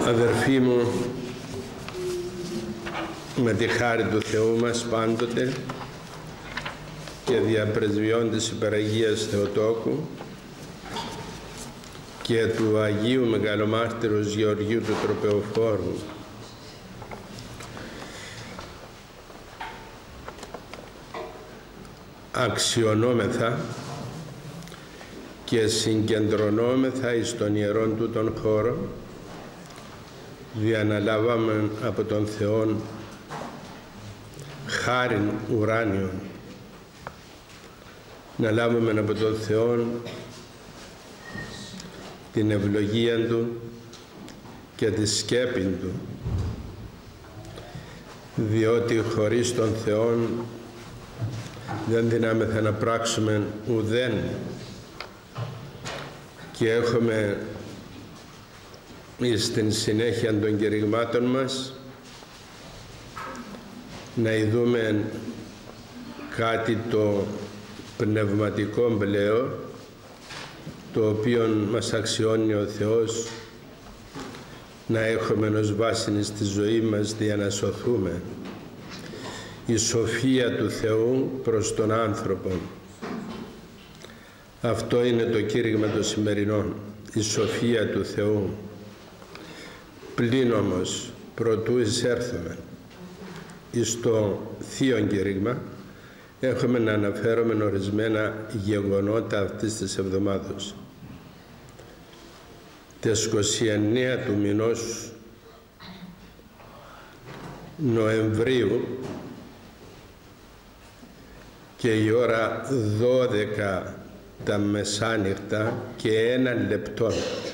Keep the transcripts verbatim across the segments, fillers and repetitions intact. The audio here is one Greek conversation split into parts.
Αδερφοί μου, με τη χάρη του Θεού μας πάντοτε και δια πρεσβειών της Υπεραγίας Θεοτόκου και του Αγίου Μεγαλομάρτυρος Γεωργίου του Τροπεοφόρου, αξιωνόμεθα και συγκεντρωνόμεθα εις τον ιερόν του τον χώρο, διαναλάβαμε από τον Θεόν χάριν ουράνιον, να λάβουμε από τον Θεόν την ευλογία Του και τη σκέπη Του, διότι χωρίς τον Θεόν δεν δυνάμεθα να πράξουμε ουδέν, και έχουμε στην συνέχεια των κηρυγμάτων μας να ειδούμε κάτι το πνευματικό πλέον, το οποίο μας αξιώνει ο Θεός να έχουμε ως βάση στη ζωή μας για να σωθούμε. Η σοφία του Θεού προς τον άνθρωπο. Αυτό είναι το κήρυγμα των σημερινών, η σοφία του Θεού. Πλην όμως, προτού εισέρθουμε εις το θείο κήρυγμα, έχουμε να αναφέρουμε ορισμένα γεγονότα αυτής της εβδομάδος. Τις είκοσι εννέα του μηνός Νοεμβρίου και η ώρα δώδεκα τα μεσάνυχτα και ένα λεπτό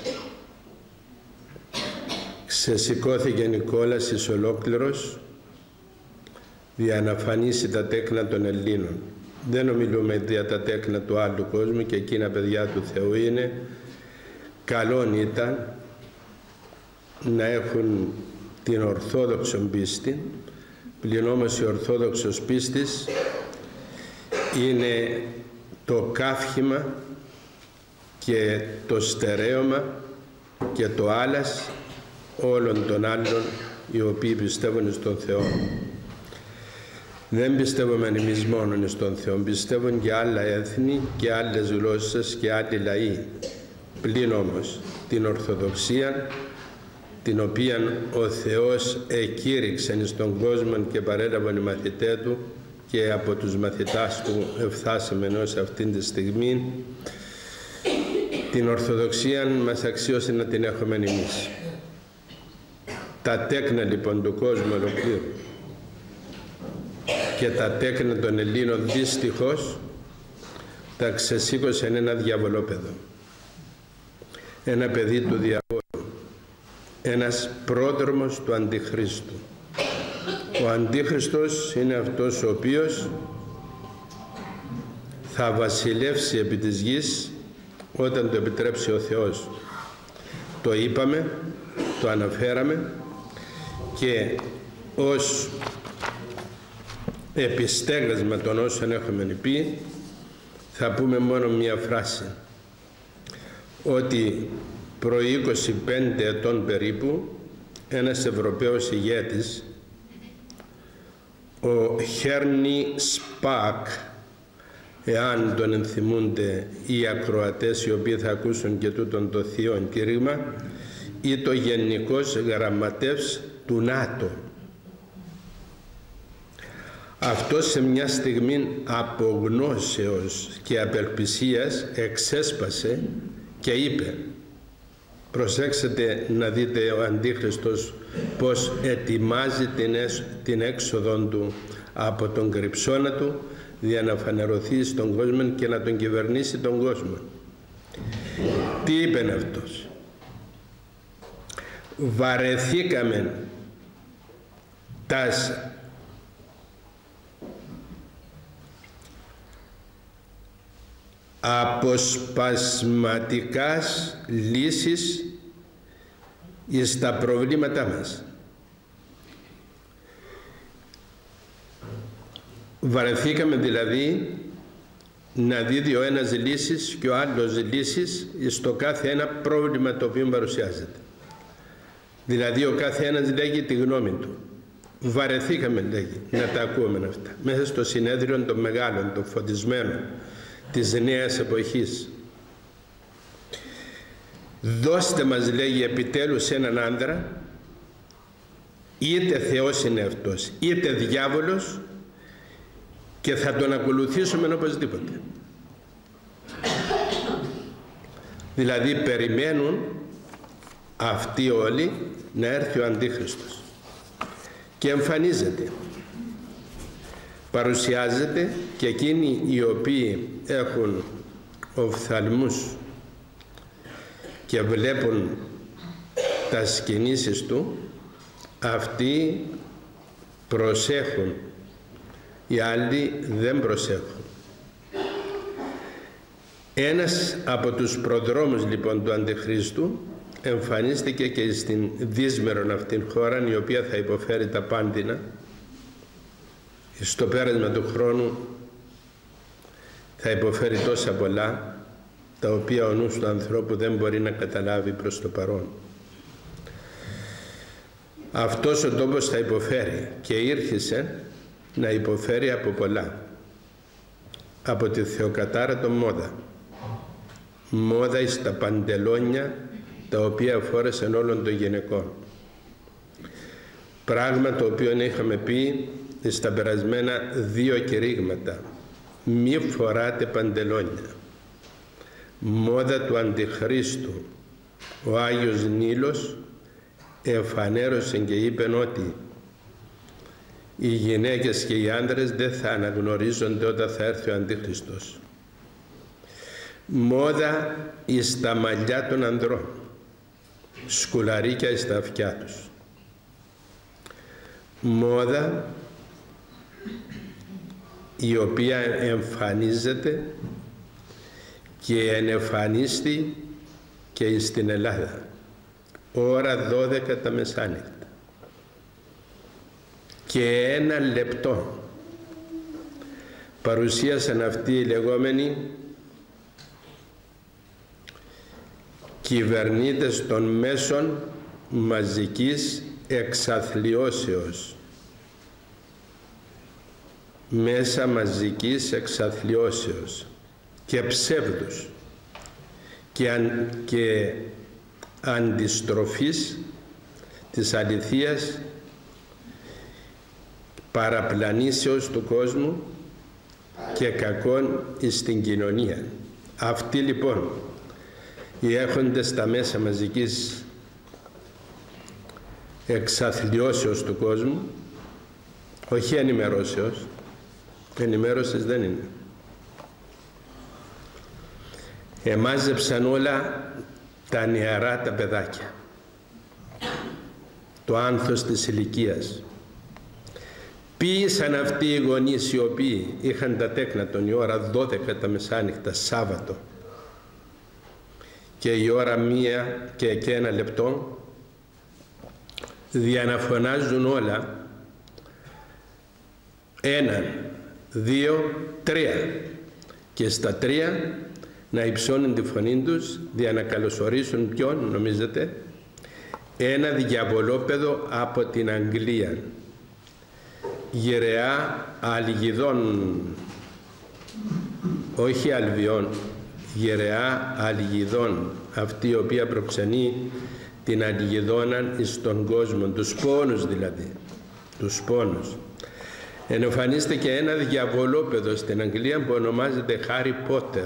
ξεσηκώθηκε Νικόλας εις ολόκληρος για να φανίσει τα τέκνα των Ελλήνων. Δεν ομιλούμε για τα τέκνα του άλλου κόσμου, και εκείνα παιδιά του Θεού είναι. Καλόν ήταν να έχουν την ορθόδοξο πίστη, πλην όμως η ορθόδοξος πίστης είναι το καύχημα και το στερέωμα και το άλας όλων των άλλων οι οποίοι πιστεύουν στον Θεό. Δεν πιστεύουμε εμείς μόνον στον Θεό, πιστεύουν και άλλα έθνη και άλλες γλώσσες και άλλοι λαοί. Πλην όμως την Ορθοδοξία, την οποία ο Θεός εκήρυξε στον κόσμο και παρέλαβαν οι μαθητές Του, και από τους μαθητάς Του εφτάσαμε ως αυτήν τη στιγμή, την Ορθοδοξία μας αξίωσε να την έχουμε εμείς. Τα τέκνα λοιπόν του κόσμου ολοκλήρου και τα τέκνα των Ελλήνων δυστυχώς τα ξεσήκωσε ένα διαβολόπεδο, ένα παιδί του διαβόλου, ένας πρόδρομος του Αντιχρίστου. Ο Αντίχριστος είναι αυτός ο οποίος θα βασιλεύσει επί της γης όταν το επιτρέψει ο Θεός. Το είπαμε, το αναφέραμε, και ως επιστέγασμα των όσων έχουμε πει θα πούμε μόνο μία φράση, ότι προ είκοσι πέντε ετών περίπου ένας Ευρωπαίος ηγέτης, ο Χέρνι Σπακ, εάν τον ενθυμούνται οι ακροατές οι οποίοι θα ακούσουν και τούτον το θείο κήρυγμα, ή το Γενικός Γραμματεύς του ΝΑΤΟ. Αυτό σε μια στιγμή απογνώσεως και απελπισίας εξέσπασε και είπε, προσέξτε να δείτε ο Αντίχριστος πως ετοιμάζει την, την έξοδο του από τον κρυψώνα του για να φανερωθεί στον κόσμο και να τον κυβερνήσει τον κόσμο. Τι είπε αυτός? Βαρεθήκαμε τας αποσπασματικάς λύσεις εις τα προβλήματά μας. Βαρεθήκαμε δηλαδή να δίδει ο ένας λύσεις και ο άλλος λύσεις στο κάθε ένα πρόβλημα το οποίο παρουσιάζεται. Δηλαδή ο κάθε ένας λέγει τη γνώμη του. Βαρεθήκαμε, λέγει, να τα ακούμε αυτά. Μέσα στο συνέδριο των μεγάλων, των φωτισμένων, της νέας εποχής. Δώστε μας, λέγει, επιτέλους έναν άντρα, είτε Θεός είναι αυτός, είτε διάβολος, και θα τον ακολουθήσουμε οπωσδήποτε. Δηλαδή περιμένουν αυτοί όλοι να έρθει ο Αντίχριστος. Και εμφανίζεται. Παρουσιάζεται, και εκείνοι οι οποίοι έχουν οφθαλμούς και βλέπουν τα κινήσεις του, αυτοί προσέχουν, οι άλλοι δεν προσέχουν. Ένας από τους προδρόμους λοιπόν του Αντιχρίστου εμφανίστηκε και στην δύσμερον αυτήν χώρα, η οποία θα υποφέρει τα πάντινα. Στο πέρασμα του χρόνου θα υποφέρει τόσα πολλά, τα οποία ο νους του ανθρώπου δεν μπορεί να καταλάβει προς το παρόν. Αυτός ο τόπος θα υποφέρει, και ήρχισε να υποφέρει από πολλά. Από τη θεοκατάρατο μόδα. Μόδα εις τα παντελόνια τα οποία φόρεσαν όλων των γυναικών. Πράγμα το οποίο είχαμε πει στα περασμένα δύο κηρύγματα. Μη φοράτε παντελόνια. Μόδα του Αντιχρίστου. Ο Άγιος Νείλος εμφανέρωσε και είπε ότι οι γυναίκες και οι άντρες δεν θα αναγνωρίζονται όταν θα έρθει ο Αντίχριστος. Μόδα εις τα μαλλιά των ανδρών, σκουλαρίκια εις τα αυτιά τους. Μόδα η οποία εμφανίζεται και ενεφανίστη και στην Ελλάδα, ώρα δώδεκα τα μεσάνυχτα. Και ένα λεπτό παρουσίασαν αυτοί οι λεγόμενοι κυβερνήτες των μέσων μαζικής εξαθλιώσεως. Μέσα μαζικής εξαθλιώσεως και ψεύδους και, αν, και αντιστροφής της αληθείας, παραπλανήσεως του κόσμου και κακών στην κοινωνία. Αυτοί λοιπόν οι έχοντες στα μέσα μαζικής εξαθλιώσεως του κόσμου, όχι ενημερώσεως, ενημέρωσης δεν είναι, εμάζεψαν όλα τα νεαρά τα παιδάκια, το άνθος της ηλικίας. Ποίησαν αυτοί οι γονείς οι οποίοι είχαν τα τέκνα τον η ώρα δώδεκα τα μεσάνυχτα Σάββατο και η ώρα μία και, και ένα λεπτό, διαναφωνάζουν όλα έναν, δύο, τρία, και στα τρία να υψώνουν τη φωνή τους, για να καλωσορίσουν ποιον νομίζετε? Ένα διαβολόπεδο από την Αγγλία, γυραιά Αλγιδών, όχι Αλβιών, γυραιά Αλγιδών, αυτή η οποία προξενεί την Αλγιδώνα στον κόσμο, τους πόνους δηλαδή, τους πόνους. Εμφανίστηκε ένα διαβολόπεδο στην Αγγλία που ονομάζεται Χάρι Πότερ.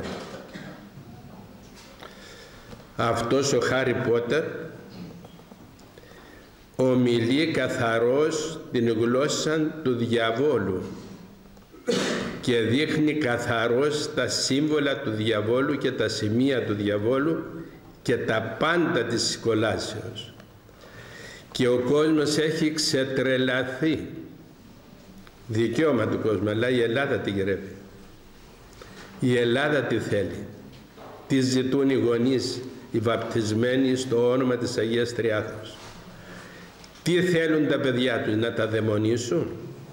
Αυτός ο Χάρι Πότερ ομιλεί καθαρός την γλώσσα του διαβόλου και δείχνει καθαρός τα σύμβολα του διαβόλου και τα σημεία του διαβόλου και τα πάντα της σκολάσεως. Και ο κόσμος έχει ξετρελαθεί. Δικαίωμα του κόσμου, αλλά η Ελλάδα τη γυρεύει. Η Ελλάδα τι θέλει? Τι ζητούν οι γονείς, οι βαπτισμένοι στο όνομα της Αγίας Τριάδος? Τι θέλουν τα παιδιά τους, να τα δαιμονίσουν?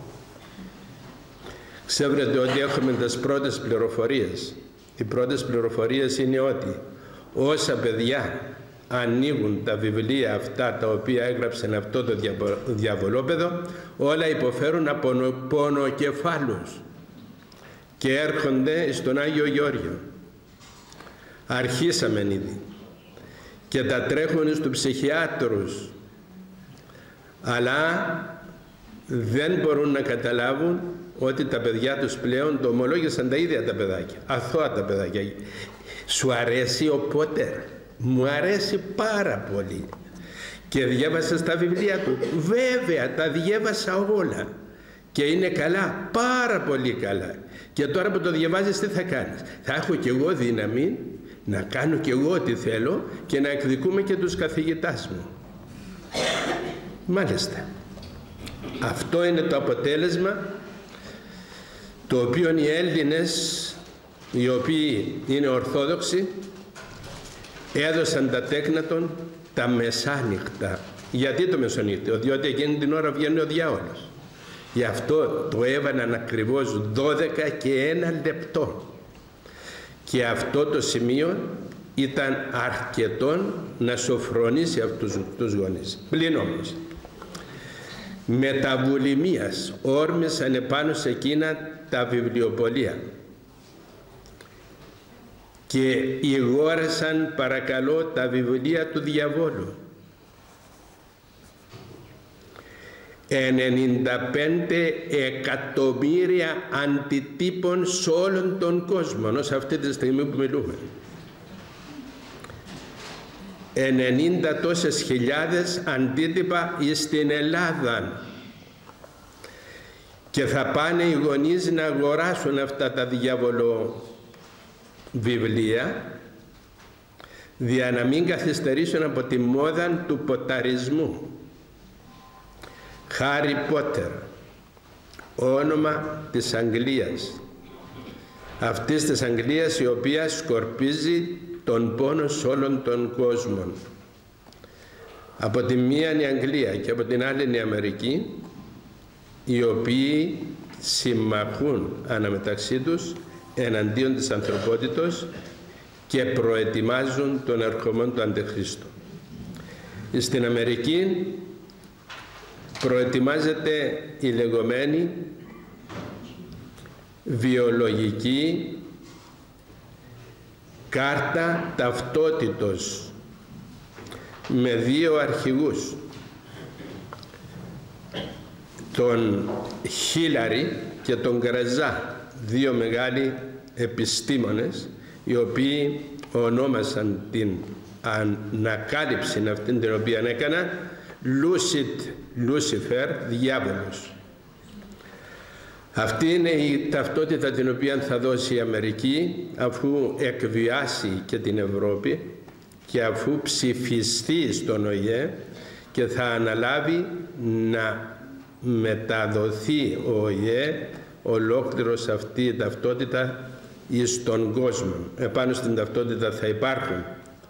Ξέρετε ότι έχουμε τις πρώτες πληροφορίες. Οι πρώτες πληροφορίες είναι ότι όσα παιδιά ανοίγουν τα βιβλία αυτά τα οποία έγραψαν αυτό το διαβολόπεδο, όλα υποφέρουν από πονοκεφάλους και έρχονται στον Άγιο Γεώργιο. Αρχίσαμε ήδη και τα τρέχουν στους ψυχιάτρους, αλλά δεν μπορούν να καταλάβουν ότι τα παιδιά τους πλέον το ομολόγησαν τα ίδια τα παιδάκια, αθώα τα παιδάκια. Σου αρέσει ο Πότερ? Μου αρέσει πάρα πολύ. Και διάβασα στα βιβλία του? Βέβαια, τα διέβασα όλα. Και είναι καλά, πάρα πολύ καλά. Και τώρα που το διαβάζεις τι θα κάνεις? Θα έχω κι εγώ δύναμη να κάνω κι εγώ ό,τι θέλω και να εκδικούμε και τους καθηγητάς μου. Μάλιστα. Αυτό είναι το αποτέλεσμα το οποίο οι Έλληνες, οι οποίοι είναι Ορθόδοξοι, έδωσαν τα τέκνα των τα μεσάνυχτα. Γιατί το μεσονύχτιο? Διότι εκείνη την ώρα βγαίνει ο διάολος. Γι' αυτό το έβαλαν ακριβώς δώδεκα και ένα λεπτό. Και αυτό το σημείο ήταν αρκετό να σοφρονήσει αυτούς τους γονείς. Πλην όμως, με τα βουλημίας όρμησαν επάνω σε εκείνα τα βιβλιοπωλεία και ηγόρεσαν παρακαλώ τα βιβλία του διαβόλου. ενενήντα πέντε εκατομμύρια αντιτύπων σε όλον τον κόσμο, ως αυτή τη στιγμή που μιλούμε. ενενήντα τόσες χιλιάδες αντίτυπα στην Ελλάδα. Και θα πάνε οι γονείς να αγοράσουν αυτά τα διάβολο βιβλία, δια να μην καθυστερήσουν από τη μόδα του ποταρισμού. Χάρι Πότερ, όνομα της Αγγλίας, αυτής της Αγγλίας η οποία σκορπίζει τον πόνο σε όλον τον κόσμο. Από τη μία είναι η Αγγλία και από την άλλη είναι η Αμερική, οι οποίοι συμμαχούν αναμεταξύ τους εναντίον της ανθρωπότητος και προετοιμάζουν τον ερχομό του Αντιχρίστου. Στην Αμερική προετοιμάζεται η λεγόμενη βιολογική κάρτα ταυτότητος με δύο αρχηγούς, τον Χίλαρη και τον Γκρεζά, δύο μεγάλοι επιστήμονες, οι οποίοι ονόμασαν την ανακάλυψη αυτήν την οποία έκανα Lucid Lucifer, διάβολος. Αυτή είναι η ταυτότητα την οποία θα δώσει η Αμερική αφού εκβιάσει και την Ευρώπη και αφού ψηφιστεί στον Ο Ε Ε και θα αναλάβει να μεταδοθεί ο Ο Ε Ε ολόκληρος αυτή η ταυτότητα εις τον κόσμο. Επάνω στην ταυτότητα θα υπάρχουν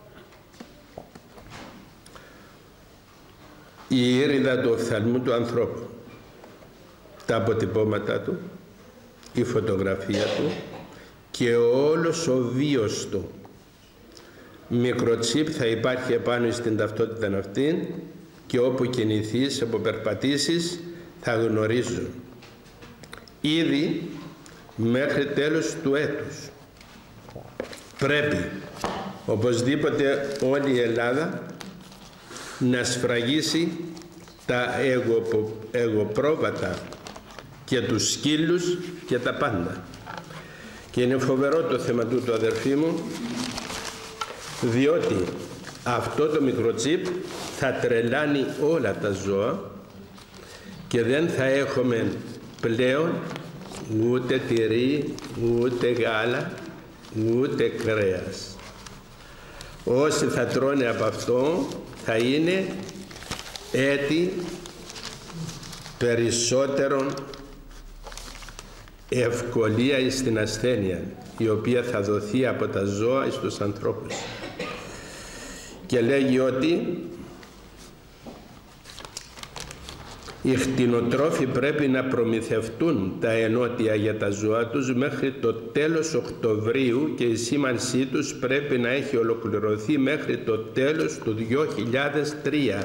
η ήριδα του οφθαλμού του ανθρώπου, τα αποτυπώματα του, η φωτογραφία του και όλος ο βίος του. Μικροτσίπ θα υπάρχει επάνω στην ταυτότητα αυτή και όπου κινηθείς, όπου περπατήσεις θα γνωρίζουν. Ήδη μέχρι τέλος του έτους πρέπει οπωσδήποτε όλη η Ελλάδα να σφραγίσει τα εγωπο, εγωπρόβατα και τους σκύλους και τα πάντα. Και είναι φοβερό το θέμα τούτο, αδερφοί μου, διότι αυτό το μικροτσίπ θα τρελάνει όλα τα ζώα και δεν θα έχουμε πλέον ούτε τυρί, ούτε γάλα, ούτε κρέας. Όσοι θα τρώνε από αυτό θα είναι έτη περισσότερον ευκολία στην ασθένεια, η οποία θα δοθεί από τα ζώα στους ανθρώπους. Και λέγει ότι Οι κτηνοτρόφοι πρέπει να προμηθευτούν τα ενότια για τα ζώα τους μέχρι το τέλος Οκτωβρίου και η σήμανσή τους πρέπει να έχει ολοκληρωθεί μέχρι το τέλος του δύο χιλιάδες τρία.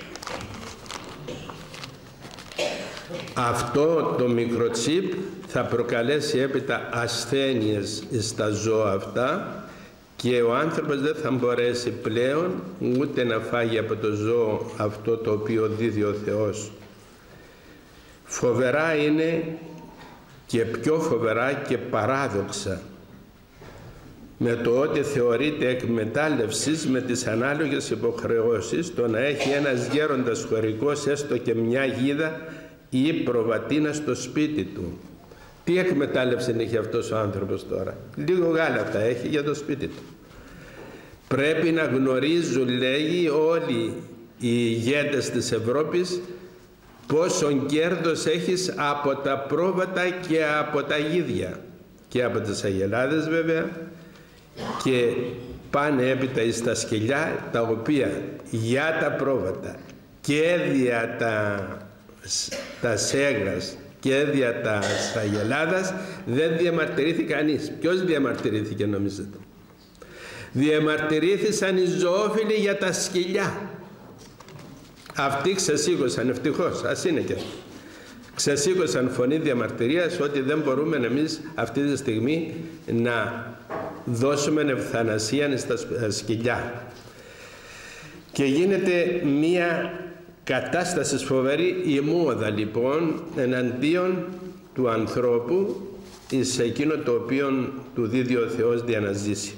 Αυτό το μικροτσίπ θα προκαλέσει έπειτα ασθένειες στα ζώα αυτά και ο άνθρωπος δεν θα μπορέσει πλέον ούτε να φάγει από το ζώο αυτό το οποίο δίδει ο Θεός. Φοβερά είναι και πιο φοβερά και παράδοξα με το ότι θεωρείται εκμετάλλευσης με τις ανάλογες υποχρεώσεις το να έχει ένας γέροντας χωρικός έστω και μια γίδα ή προβατίνα στο σπίτι του. Τι εκμετάλλευση έχει αυτός ο άνθρωπος τώρα? Λίγο γάλα θα έχει για το σπίτι του. Πρέπει να γνωρίζουν, λέγει, όλοι οι ηγέτες της Ευρώπης πόσον κέρδος έχεις από τα πρόβατα και από τα γίδια και από τις αγελάδες βέβαια, και πάνε έπειτα εις τα σκυλιά τα οποία για τα πρόβατα και δια τα, τα σέγας και δια τα αγελάδας δεν διαμαρτυρήθηκε κανείς. Ποιος διαμαρτυρήθηκε νομίζετε? Διαμαρτυρήθησαν οι ζωόφιλοι για τα σκυλιά. Αυτοί ξεσήκωσαν, ευτυχώς, ας είναι και ξεσήκωσαν φωνή διαμαρτυρίας ότι δεν μπορούμε εμείς αυτή τη στιγμή να δώσουμε ευθανασία στα σκυλιά. Και γίνεται μία κατάσταση φοβερή, η μόδα λοιπόν εναντίον του ανθρώπου εις εκείνο το οποίο του δίδει ο Θεός για να ζήσει.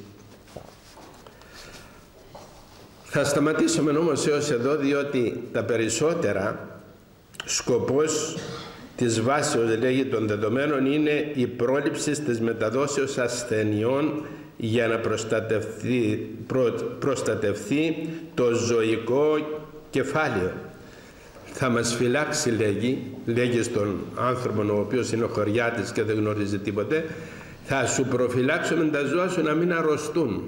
Θα σταματήσουμε όμως έως εδώ, διότι τα περισσότερα σκοπός της βάσεως, λέγει, των δεδομένων είναι η πρόληψη της μεταδόσεως ασθενειών για να προστατευθεί, προ, προστατευθεί το ζωικό κεφάλαιο. Θα μας φυλάξει, λέγει, λέγει στον άνθρωπο ο οποίος είναι ο χωριάτης και δεν γνωρίζει τίποτε, θα σου προφυλάξουμε τα ζώα σου να μην αρρωστούν.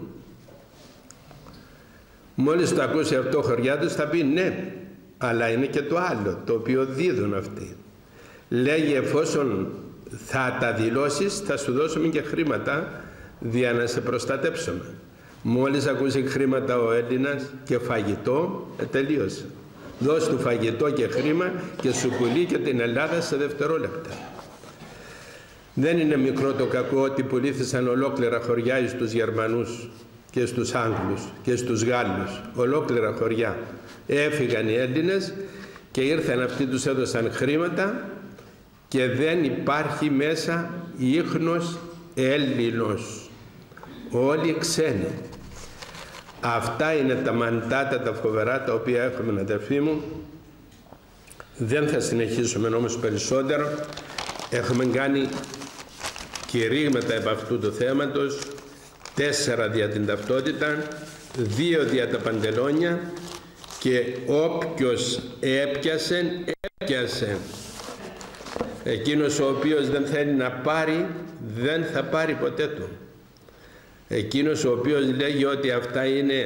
Μόλις το ακούσει αυτό ο χωριάτης θα πει ναι, αλλά είναι και το άλλο το οποίο δίδουν αυτοί. Λέγει, εφόσον θα τα δηλώσεις θα σου δώσουμε και χρήματα για να σε προστατέψουμε. Μόλις ακούσει χρήματα ο Έλληνας και φαγητό, ε, τελείωσε. Δώσ' του φαγητό και χρήμα και σου πουλεί και την Ελλάδα σε δευτερόλεπτα. Δεν είναι μικρό το κακό ότι πουλήθησαν ολόκληρα χωριά στους Γερμανούς και στους Άγγλους και στους Γάλλους, ολόκληρα χωριά. Έφυγαν οι Έλληνες και ήρθαν αυτοί, τους έδωσαν χρήματα και δεν υπάρχει μέσα ίχνος Έλληνος, όλοι ξένοι. Αυτά είναι τα μαντάτα, τα φοβερά τα οποία έχουμε, αδερφοί μου. Δεν θα συνεχίσουμε όμως περισσότερο. Έχουμε κάνει κηρύγματα επ' αυτού του θέματος, τέσσερα δια την ταυτότητα, δύο δια τα παντελόνια, και όποιος έπιασε, έπιασε. Εκείνος ο οποίος δεν θέλει να πάρει, δεν θα πάρει ποτέ του. Εκείνος ο οποίος λέγει ότι αυτά είναι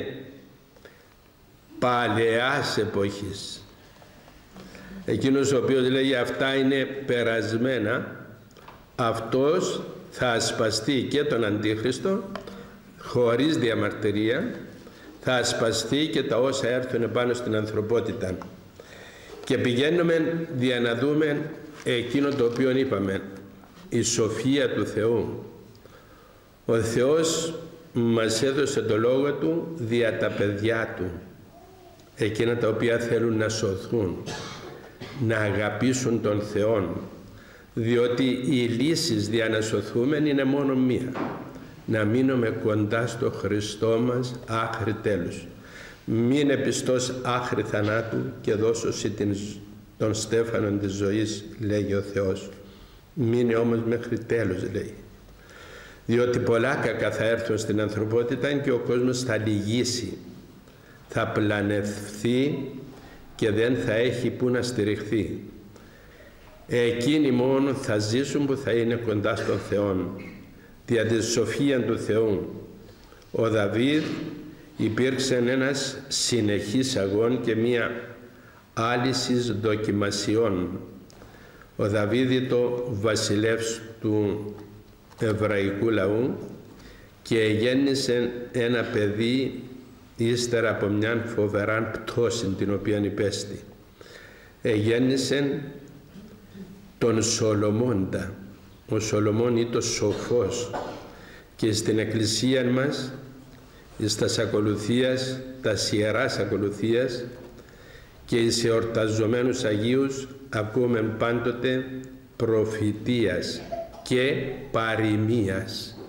παλαιάς εποχής, εκείνος ο οποίος λέγει αυτά είναι περασμένα, αυτός θα ασπαστεί και τον Αντίχριστο χωρίς διαμαρτυρία, θα ασπαστεί και τα όσα έρθουν πάνω στην ανθρωπότητα. Και πηγαίνουμε για να δούμε εκείνο το οποίο είπαμε, η σοφία του Θεού. Ο Θεός μας έδωσε το Λόγο Του δια τα παιδιά Του, εκείνα τα οποία θέλουν να σωθούν, να αγαπήσουν τον Θεό, διότι οι λύσεις για να σωθούμε είναι μόνο μία, να μείνουμε κοντά στο Χριστό μας άχρη τέλους. Μείνε πιστός άχρη θανάτου και δώσωση των στέφανων της ζωής, λέγει ο Θεός. Μείνε όμως μέχρι τέλους, λέει. Διότι πολλά κακά θα έρθουν στην ανθρωπότητα και ο κόσμος θα λυγίσει, θα πλανευθεί και δεν θα έχει που να στηριχθεί. Εκείνοι μόνο θα ζήσουν που θα είναι κοντά στον Θεό, δια τη σοφία του Θεού. Ο Δαβίδ υπήρξε ένας συνεχής αγών και μία άλυσης δοκιμασιών. Ο Δαβίδητο βασιλεύς του εβραϊκού λαού και γέννησε ένα παιδί ύστερα από μια φοβερά πτώση την οποία υπέστη. Εγέννησε τον Σολομώντα. Ο Σολομών ήταν σοφός και στην εκκλησία μας, στα ακολουθίας, τα ιεράς ακολουθίας και σε εορταζομένους Αγίους ακούμε πάντοτε προφητείας και παροιμίας.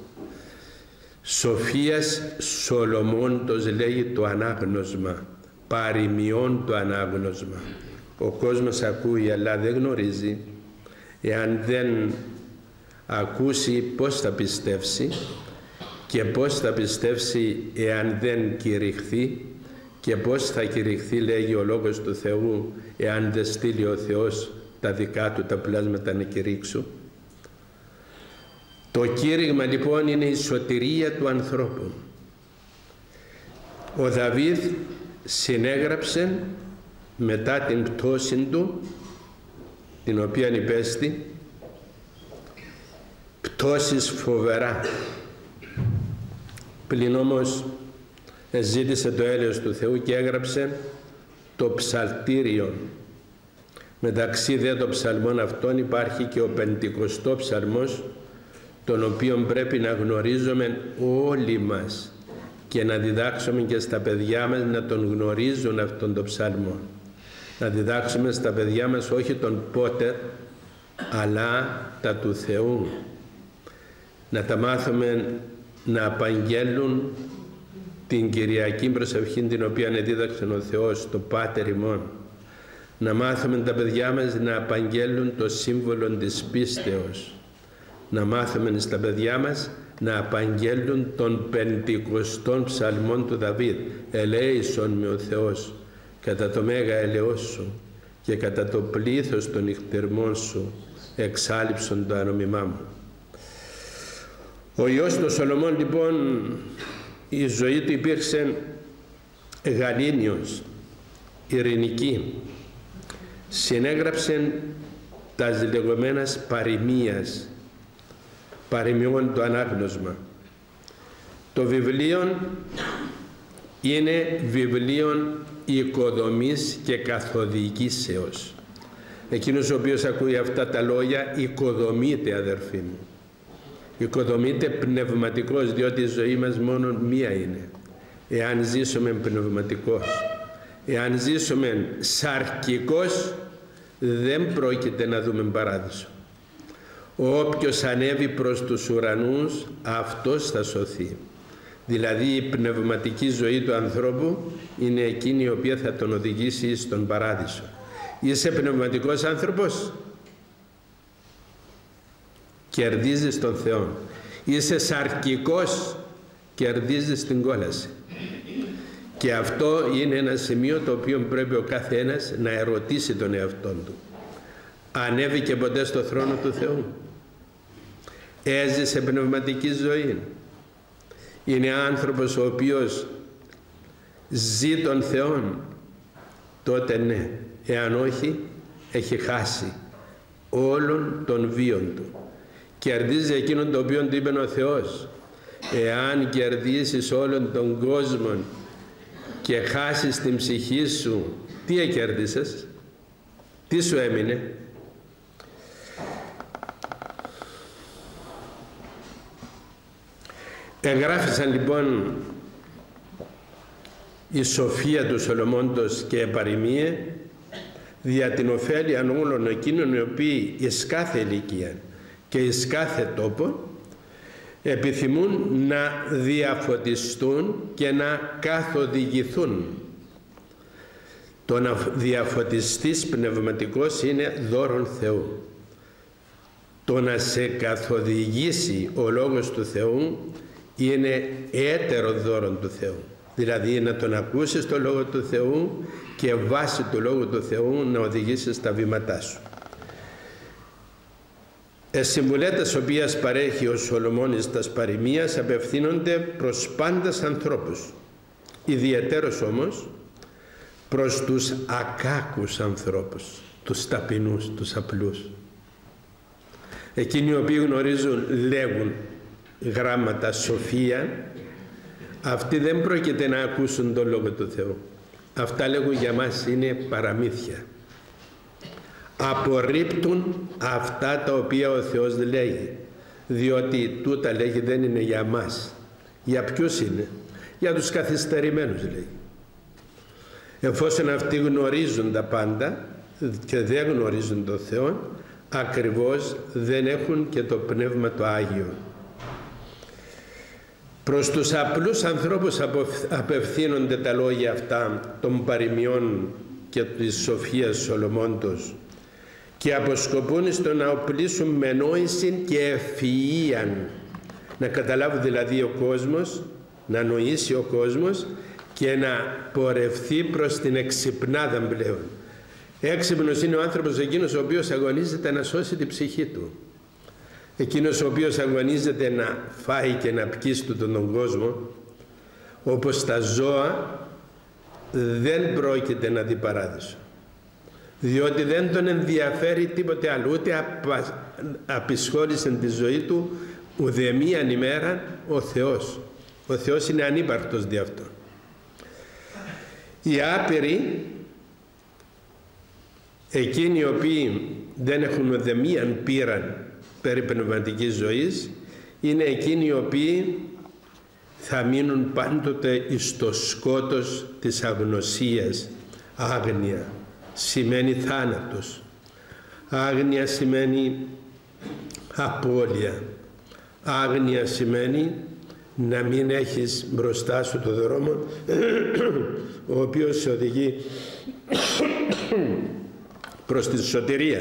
Σοφίας Σολομώντος λέγει το ανάγνωσμα, παροιμιών το ανάγνωσμα. Ο κόσμος ακούει αλλά δεν γνωρίζει. Εάν δεν ακούσει πώς θα πιστεύσει και πώς θα πιστεύσει εάν δεν κηρυχθεί και πώς θα κηρυχθεί, λέγει ο Λόγος του Θεού, εάν δεν στείλει ο Θεός τα δικά του τα πλάσματα να κηρύξουν. Το κήρυγμα λοιπόν είναι η σωτηρία του ανθρώπου. Ο Δαβίδ συνέγραψε μετά την πτώση του, την οποία υπέστη, πτώσεις φοβερά. Πλην όμως ζήτησε το έλεος του Θεού και έγραψε το ψαλτήριο. Μεταξύ δε των ψαλμών αυτών υπάρχει και ο πεντηκοστό ψαλμός, τον οποίον πρέπει να γνωρίζουμε όλοι μας και να διδάξουμε και στα παιδιά μας να τον γνωρίζουν αυτόν τον ψαλμό. Να διδάξουμε στα παιδιά μας όχι τον Πότερ, αλλά τα του Θεού. Να τα μάθουμε να απαγγέλουν την Κυριακή προσευχή την οποία δίδαξε ο Θεός, το Πάτερ ημών. Να μάθουμε τα παιδιά μας να απαγγέλουν το σύμβολο της πίστεως. Να μάθουμε στα παιδιά μας να απαγγέλουν τον πεντηκοστόν ψαλμόν του Δαβίδ. Ελέησον με ο Θεός κατά το μέγα ελεός σου και κατά το πλήθος των νυχτερμών σου εξάλειψον το ανομιμά μου. Ο Υιός του Σολομών λοιπόν, η ζωή του υπήρξε γαλήνιος, ειρηνική. Συνέγραψε τα λεγόμενας παροιμίας, παροιμιών το ανάγνωσμα. Το βιβλίο είναι βιβλίο οικοδομής και καθοδηγήσεως. Εκείνος ο οποίος ακούει αυτά τα λόγια οικοδομείται, αδερφοί μου. Οικοδομείται πνευματικός, διότι η ζωή μας μόνο μία είναι. Εάν ζήσουμε πνευματικός, εάν ζήσουμε σαρκικός, δεν πρόκειται να δούμε παράδεισο. Όποιος ανέβει προς τους ουρανούς, αυτός θα σωθεί. Δηλαδή η πνευματική ζωή του ανθρώπου είναι εκείνη η οποία θα τον οδηγήσει στον παράδεισο. Είσαι πνευματικός άνθρωπος, κερδίζεις τον Θεό. Είσαι σαρκικός, κερδίζεις την κόλαση. Και αυτό είναι ένα σημείο το οποίο πρέπει ο κάθε ένας να ερωτήσει τον εαυτόν του. Ανέβηκε ποτέ στο θρόνο του Θεού? Έζησε πνευματική ζωή? Είναι άνθρωπος ο οποίος ζει τον Θεόν? Τότε ναι. Εάν όχι, έχει χάσει όλων των βίων του. Κερδίζει εκείνον το οποίο του είπε ο Θεός. Εάν κερδίσεις όλον τον κόσμο και χάσεις την ψυχή σου, τι εκέρδισες? Τι σου έμεινε? Εγγράφησαν λοιπόν η σοφία του Σολομώντος και επαροιμίε δια την ωφέλεια όλων εκείνων οι οποίοι εις κάθε ηλικία και εις κάθε τόπο επιθυμούν να διαφωτιστούν και να καθοδηγηθούν. Το να διαφωτιστείς πνευματικός είναι δώρον Θεού. Το να σε καθοδηγήσει ο Λόγος του Θεού είναι έτερο δώρον του Θεού. Δηλαδή να τον ακούσεις το Λόγο του Θεού και βάσει του Λόγου του Θεού να οδηγήσεις τα βήματά σου. Οι συμβουλές οποίες παρέχει ο Σολομώνης τας παροιμίας απευθύνονται προς πάντας ανθρώπους. Ιδιαιτέρως όμως προς τους ακάκους ανθρώπους, τους ταπεινούς, τους απλούς. Εκείνοι οι οποίοι γνωρίζουν, λέγουν γράμματα σοφία, αυτοί δεν πρόκειται να ακούσουν τον Λόγο του Θεού. Αυτά λέγουν για μας είναι παραμύθια. Απορρίπτουν αυτά τα οποία ο Θεός λέγει, διότι τούτα λέγει δεν είναι για μας. Για ποιους είναι? Για τους καθυστερημένους λέει. Εφόσον αυτοί γνωρίζουν τα πάντα και δεν γνωρίζουν τον Θεό, ακριβώς δεν έχουν και το Πνεύμα το Άγιο. Προς τους απλούς ανθρώπους απευθύνονται τα λόγια αυτά των παροιμιών και της σοφίας Σολομώντος και αποσκοπούν στο να οπλίσουν με νόηση και ευφυΐαν, να καταλάβει δηλαδή ο κόσμος, να νοήσει ο κόσμος και να πορευθεί προς την εξυπνάδα πλέον. Έξυπνος είναι ο άνθρωπος εκείνος ο οποίος αγωνίζεται να σώσει την ψυχή του. Εκείνος ο οποίος αγωνίζεται να φάει και να πιει στον τον κόσμο, όπως τα ζώα, δεν πρόκειται να δει παράδεισο. Διότι δεν τον ενδιαφέρει τίποτε άλλο, ούτε απεισχόλησε τη ζωή του ουδεμίαν ημέρα ο Θεός. Ο Θεός είναι ανύπαρκτος δι' αυτό. Οι άπειροι, εκείνοι οι οποίοι δεν έχουν ουδεμίαν πείραν περί πνευματικής ζωής, είναι εκείνοι οι οποίοι θα μείνουν πάντοτε εις το σκότος της αγνωσίας. Άγνοια σημαίνει θάνατος. Άγνοια σημαίνει απώλεια. Άγνοια σημαίνει να μην έχεις μπροστά σου το δρόμο ο οποίος σε οδηγεί προς τη σωτηρία.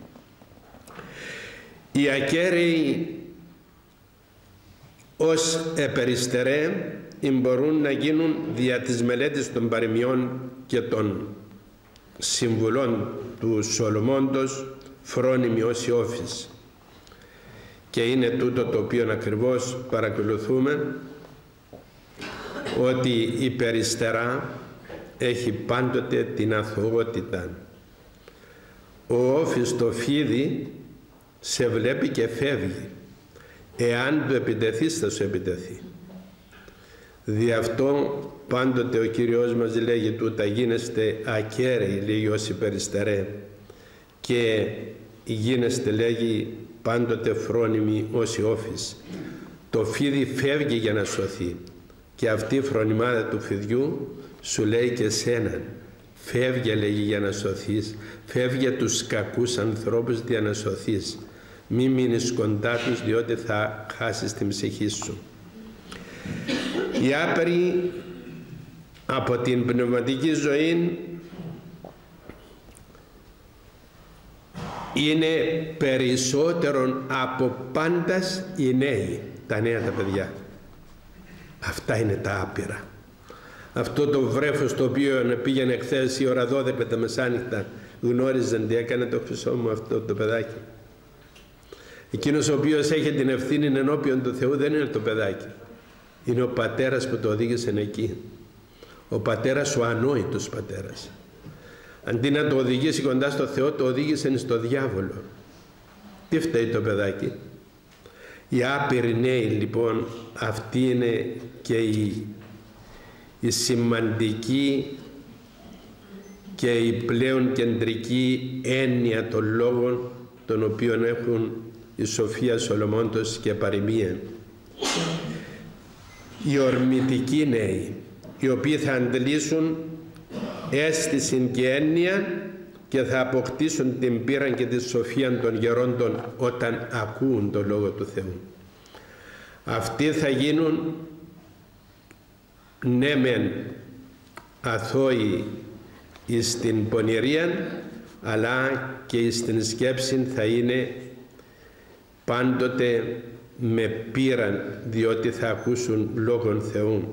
Οι ακέραιοι ως επεριστερέ μπορούν να γίνουν δια της μελέτης των παροιμιών και των συμβουλών του Σολομώντος φρόνιμοι ως Ιώφης. Και είναι τούτο το οποίο ακριβώς παρακολουθούμε, ότι η περιστερά έχει πάντοτε την αθωότητα. Ο Όφης το φίδι σε βλέπει και φεύγει. Εάν του επιτεθείς θα σου επιτεθεί. Δι' αυτό πάντοτε ο Κύριος μας λέγει τούτα γίνεστε ακέραιοι, λέγει όσοι περιστερέ, και γίνεστε λέγει πάντοτε φρόνιμοι όσοι Όφης. Το φίδι φεύγει για να σωθεί και αυτή η φρονιμάδα του φιδιού σου λέει και σέναν. Φεύγε λέγει για να σωθείς, φεύγε τους κακούς ανθρώπους για να σωθείς. Μη μείνεις κοντά τους διότι θα χάσεις την ψυχή σου. Οι άπειροι από την πνευματική ζωή είναι περισσότερον από πάντας οι νέοι, τα νέα τα παιδιά. Αυτά είναι τα άπειρα. Αυτό το βρέφος το οποίο πήγαινε χθες η ώρα δώδεκα τα μεσάνυχτα, γνώριζαν τι έκανε το χρυσό μου αυτό το παιδάκι. Εκείνος ο οποίος έχει την ευθύνη ενώπιον του Θεού δεν είναι το παιδάκι. Είναι ο πατέρας που το οδήγησε εκεί. Ο πατέρας, ο ανόητος πατέρας. Αντί να το οδηγήσει κοντά στο Θεό, το οδήγησε στο διάβολο. Τι φταίει το παιδάκι? Οι άπειροι νέοι λοιπόν, αυτή είναι και η, η σημαντική και η πλέον κεντρική έννοια των λόγων των οποίων έχουν η Σοφία Σολομώντος και παροιμία. Οι ορμητικοί νέοι, οι οποίοι θα αντλήσουν αίσθηση και έννοια και θα αποκτήσουν την πείρα και τη σοφία των γερόντων όταν ακούν τον Λόγο του Θεού. Αυτοί θα γίνουν ναι μεν αθώοι εις την πονηρία, αλλά και εις την σκέψη θα είναι πάντοτε με πείραν, διότι θα ακούσουν Λόγον Θεού.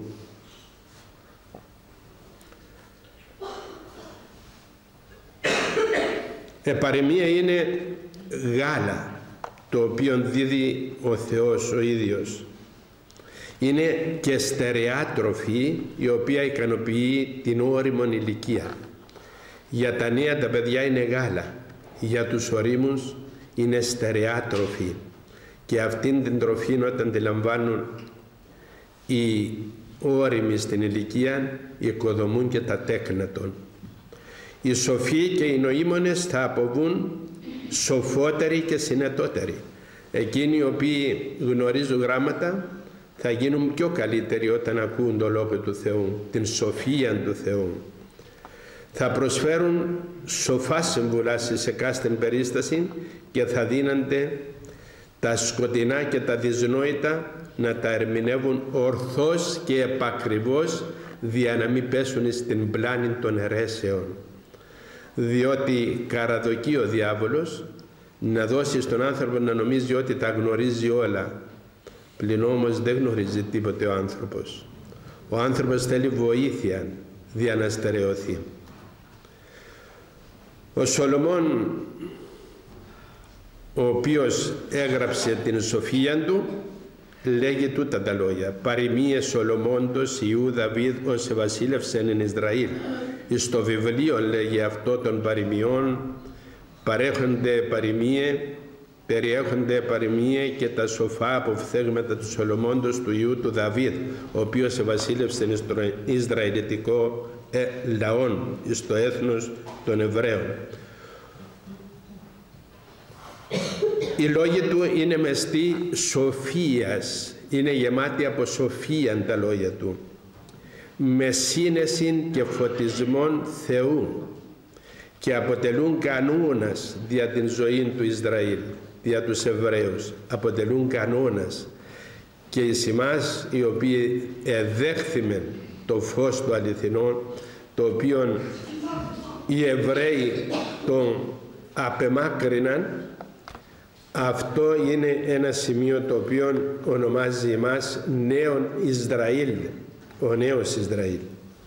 Επαροιμία είναι γάλα το οποίο δίδει ο Θεός ο ίδιος. Είναι και στερεά τροφή η οποία ικανοποιεί την ώριμον ηλικία. Για τα νέα τα παιδιά είναι γάλα, για τους ωρίμους είναι στερεά τροφή. Και αυτήν την τροφή όταν τη λαμβάνουν οι ώριμοι στην ηλικία οικοδομούν και τα τέκνα των. Οι σοφοί και οι νοήμονες θα αποβούν σοφότεροι και συνετότεροι. Εκείνοι οι οποίοι γνωρίζουν γράμματα θα γίνουν πιο καλύτεροι όταν ακούν το Λόγο του Θεού, την σοφία του Θεού. Θα προσφέρουν σοφά συμβουλάσεις σε κάθε περίσταση και θα δίνονται τα σκοτεινά και τα δυσνόητα να τα ερμηνεύουν ορθώς και επακριβώς, δια να μην πέσουν στην πλάνη των αιρέσεων. Διότι καραδοκεί ο διάβολος να δώσει στον άνθρωπο να νομίζει ότι τα γνωρίζει όλα. Πλην όμως δεν γνωρίζει τίποτε ο άνθρωπος. Ο άνθρωπος θέλει βοήθεια δια να στερεωθεί. Ο Σολομών, ο οποίος έγραψε την σοφία του, λέγει τούτα τα λόγια: «Παροιμίε Σολομώντος Ιού Δαβίδ ως βασίλευσεν εν Ισραήλ». Στο βιβλίο, λέγει, αυτό των παροιμιών παρέχονται παροιμίε, περιέχονται παροιμίε και τα σοφά αποφθέγματα του Σολομώντος του Ιού του Δαβίδ, ο οποίος βασίλευσε στο Ισραηλιτικό ε, λαόν, στο έθνος των Εβραίων. Οι λόγοι του είναι μεστοί σοφίας, είναι γεμάτοι από σοφία τα λόγια του, με σύνεση και φωτισμόν Θεού, και αποτελούν κανόνας δια την ζωή του Ισραήλ, δια τους Εβραίους, αποτελούν κανόνας. Και εις εμάς οι οποίοι εδέχθημεν το φως του αληθινό, το οποίο οι Εβραίοι τον απεμάκρυναν, αυτό είναι ένα σημείο το οποίο ονομάζει εμάς νέον Ισραήλ, ο νέος Ισραήλ.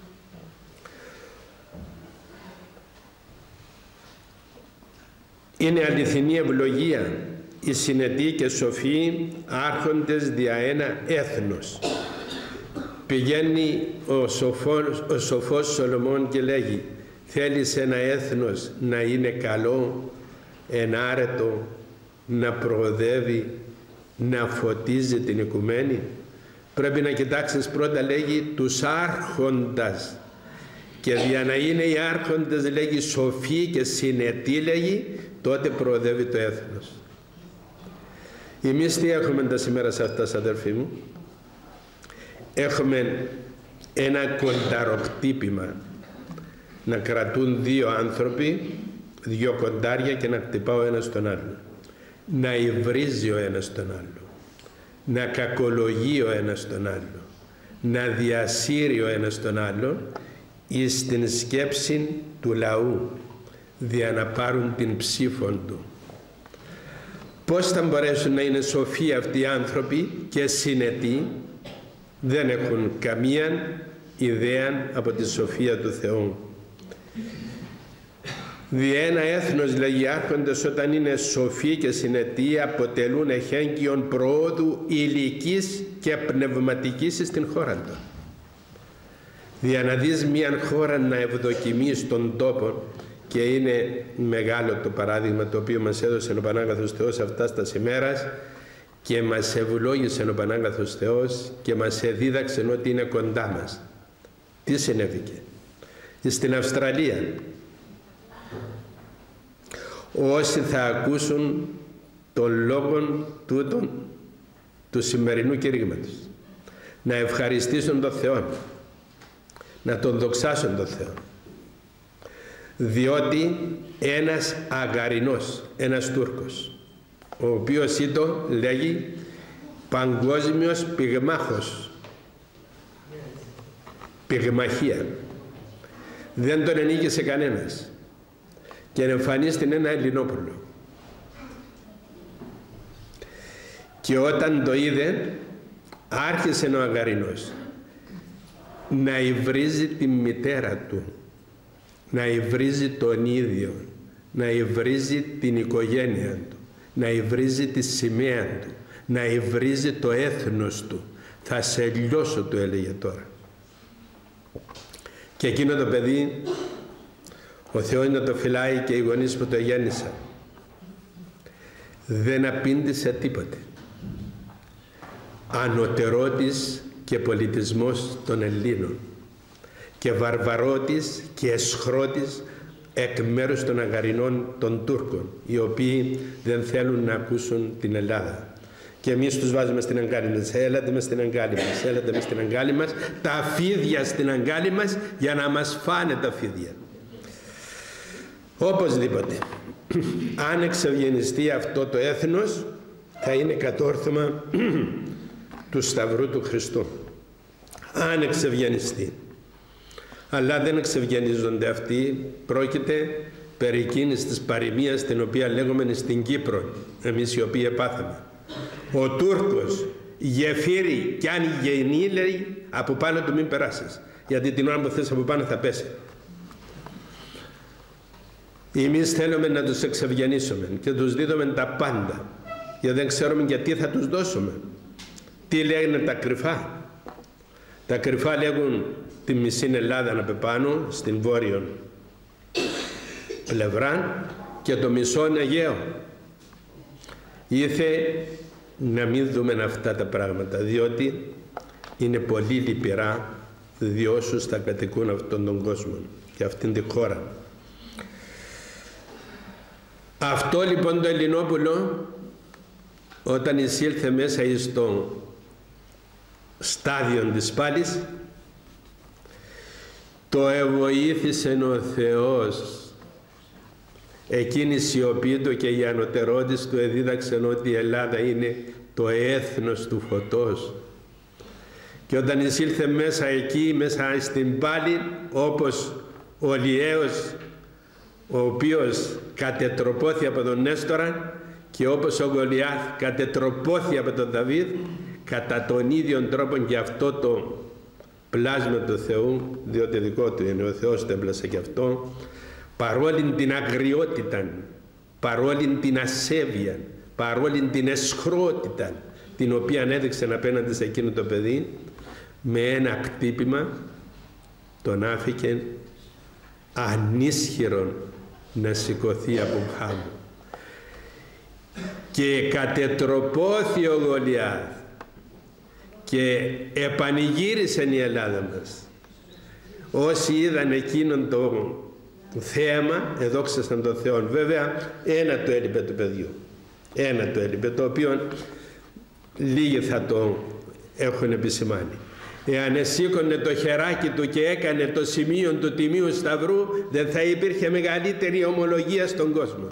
Είναι αληθινή ευλογία οι συνετοί και σοφοί άρχοντες δια ένα έθνος. Πηγαίνει ο σοφός, ο σοφός Σολομών και λέγει: θέλεις ένα έθνος να είναι καλό, ενάρετο, να προοδεύει, να φωτίζει την οικουμένη? Πρέπει να κοιτάξεις πρώτα, λέγει, τους άρχοντας. Και για να είναι οι άρχοντες, λέγει, σοφοί και συνετοί, λέγει, τότε προοδεύει το έθνος. Εμείς τι έχουμε τα σήμερα σε αυτά, αδερφοί μου? Έχουμε ένα κονταροκτύπημα, να κρατούν δύο άνθρωποι, δύο κοντάρια, και να χτυπά ο ένας τον άλλο, να υβρίζει ο ένας τον άλλο, να κακολογεί ο ένας τον άλλο, να διασύρει ο ένας τον άλλο εις την σκέψη του λαού, δια να πάρουν την ψήφον του. Πώς θα μπορέσουν να είναι σοφοί αυτοί οι άνθρωποι και συνετοί? Δεν έχουν καμία ιδέα από τη σοφία του Θεού. Δι' ένα έθνος, λέγει, άρχοντες όταν είναι σοφοί και συνετοί αποτελούν εχέγγυον προόδου ηλικής και πνευματικής στην χώρα του. Δια να δεις μια χώρα να ευδοκιμεί στον τόπο, και είναι μεγάλο το παράδειγμα το οποίο μας έδωσε ο Πανάγαθος Θεός αυτά στα σημέρας, και μας ευλόγησε ο Πανάγαθος Θεός και μας εδίδαξε ότι είναι κοντά μας. Τι συνέβηκε? Στην Αυστραλία, όσοι θα ακούσουν τον λόγο τούτον του σημερινού κηρύγματος, να ευχαριστήσουν τον Θεό, να τον δοξάσουν τον Θεό, διότι ένας Αγαρινός, ένας Τούρκος, ο οποίος ήταν, λέγει, παγκόσμιος πυγμάχος, πυγμαχία, δεν τον ενίκησε κανένας, και εμφανίστηκε ένα Ελληνόπουλο, και όταν το είδε άρχισε ο Αγαρινός να υβρίζει τη μητέρα του, να υβρίζει τον ίδιο, να υβρίζει την οικογένεια του, να υβρίζει τη σημαία του, να υβρίζει το έθνος του. Θα σε λιώσω, του έλεγε τώρα. Και εκείνο το παιδί, ο Θεός να το φυλάει και οι γονείς που το γέννησαν, δεν απήντησε τίποτε. Ανωτερότης και πολιτισμός των Ελλήνων και βαρβαρότης και εσχρότης εκ μέρους των Αγαρινών των Τούρκων, οι οποίοι δεν θέλουν να ακούσουν την Ελλάδα. Και εμείς τους βάζουμε στην αγκάλι μας. Έλατε μες στην αγκάλι μας, έλατε μες στην αγκάλι μας, τα φίδια στην αγκάλι μας, για να μας φάνε τα φίδια. Οπωσδήποτε, αν εξευγενιστεί αυτό το έθνος, θα είναι κατόρθωμα του Σταυρού του Χριστού. Αν εξευγενιστεί. Αλλά δεν εξευγενίζονται αυτοί, πρόκειται περί εκείνης της παροιμίας την οποία λέγουμε στην Κύπρο, εμείς οι οποίοι επάθαμε. Ο Τούρκος γεφύρι κι αν γεννεί, λέει, από πάνω του μην περάσεις, γιατί την ώρα που θες από πάνω θα πέσει. Εμείς θέλουμε να τους εξευγενήσουμε και τους δίδουμε τα πάντα, γιατί δεν ξέρουμε γιατί θα τους δώσουμε. Τι λένε τα κρυφά? Τα κρυφά λέγουν τη μισή Ελλάδα να πεπάνω στην βόρειο πλευρά και το μισό Αιγαίο. Ήθε να μην δούμε αυτά τα πράγματα, διότι είναι πολύ λυπηρά διόσους θα κατοικούν αυτόν τον κόσμο και αυτήν τη χώρα. Αυτό λοιπόν το Ελληνόπουλο, όταν εισήλθε μέσα στο στάδιο της πάλης, το εβοήθησε ο Θεός. Εκείνη η σιωπή του και η ανωτερότης του εδίδαξαν ότι η Ελλάδα είναι το έθνος του φωτός. Και όταν εισήλθε μέσα εκεί, μέσα στην πάλη, όπως ο Λιέος, ο οποίος κατετροπώθη από τον Νέστορα, και όπως ο Γολιάθ κατετροπώθη από τον Δαβίδ, κατά τον ίδιο τρόπο και αυτό το πλάσμα του Θεού, διότι δικό του είναι, ο Θεός το έμπλασε και αυτό, παρόλη την αγριότητα, παρόλη την ασέβεια, παρόλη την εσχρότητα την οποία έδειξε απέναντι σε εκείνο το παιδί, με ένα χτύπημα τον άφηκε ανίσχυρον να σηκωθεί από χάμου. Και κατετροπώθη ο Γολιάθ και επανηγύρισε η Ελλάδα μας. Όσοι είδαν εκείνον το θέαμα, εδόξασαν τον Θεό. Βέβαια ένα το έλειπε του παιδιού, ένα το έλειπε, το οποίο λίγοι θα το έχουν επισημάνει. Εάν εσήκωνε το χεράκι του και έκανε το σημείο του Τιμίου Σταυρού, δεν θα υπήρχε μεγαλύτερη ομολογία στον κόσμο.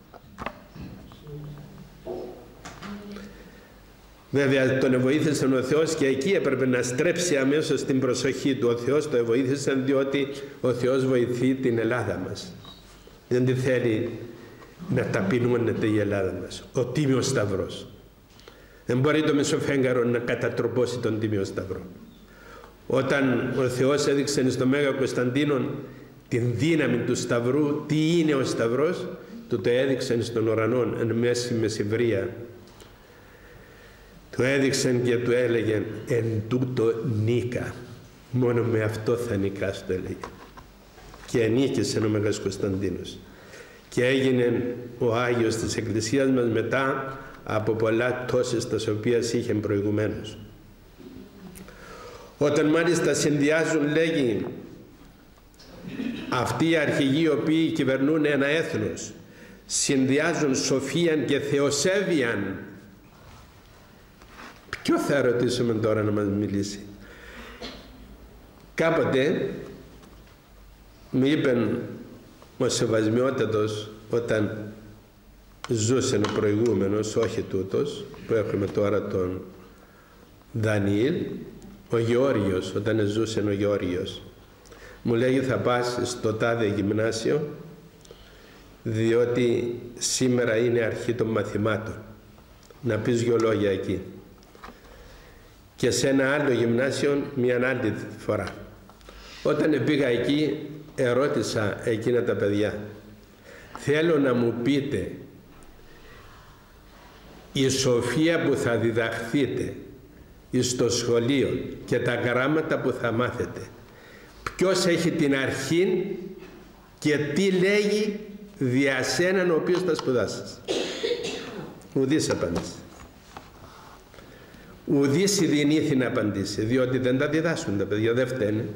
Βέβαια τον εβοήθησε ο Θεός και εκεί έπρεπε να στρέψει αμέσως την προσοχή του. Ο Θεός το εβοήθησε διότι ο Θεός βοηθεί την Ελλάδα μας. Δεν τη θέλει να ταπεινώνεται η Ελλάδα μας. Ο Τίμιος Σταυρός. Δεν μπορεί το Μεσοφέγγαρο να κατατροπώσει τον Τίμιο Σταυρό. Όταν ο Θεός έδειξε στο Μέγα Κωνσταντίνον την δύναμη του Σταυρού, τι είναι ο Σταυρός, του το έδειξε στον ουρανό εν μέση μεσηβρία. Του έδειξαν και του έλεγαν εν τούτο νίκα, μόνο με αυτό θα νικάς, το έλεγε. Και νίκησε ο Μέγας Κωνσταντίνος και έγινε ο Άγιος της Εκκλησίας μας μετά από πολλά τόσες τα οποία είχε προηγουμένως. Όταν μάλιστα συνδυάζουν, λέγει, αυτοί οι αρχηγοί οι οποίοι κυβερνούν ένα έθνος, συνδυάζουν σοφίαν και θεοσέβειαν. Ποιο θα ρωτήσουμε τώρα να μας μιλήσει? Κάποτε μου είπεν ο Σεβασμιότατος, όταν ζούσε ο προηγούμενος, όχι τούτος που έχουμε τώρα, τον Δανιήλ, ο Γεώργιος, όταν ζούσε ο Γεώργιος, μου λέγει θα πας στο τάδε γυμνάσιο διότι σήμερα είναι αρχή των μαθημάτων, να πεις δυο λόγια εκεί. Και σε ένα άλλο γυμνάσιο μια άλλη φορά. Όταν πήγα εκεί ερώτησα εκείνα τα παιδιά, θέλω να μου πείτε η σοφία που θα διδαχθείτε στο σχολείο και τα γράμματα που θα μάθετε. Ποιος έχει την αρχή και τι λέγει δια σέναν ο οποίος τα σπουδάσεις. Ουδής απάντησε. Ουδής ειδηνήθη να απαντήσει, διότι δεν τα διδάσκουν τα παιδιά, δεν φταίνε.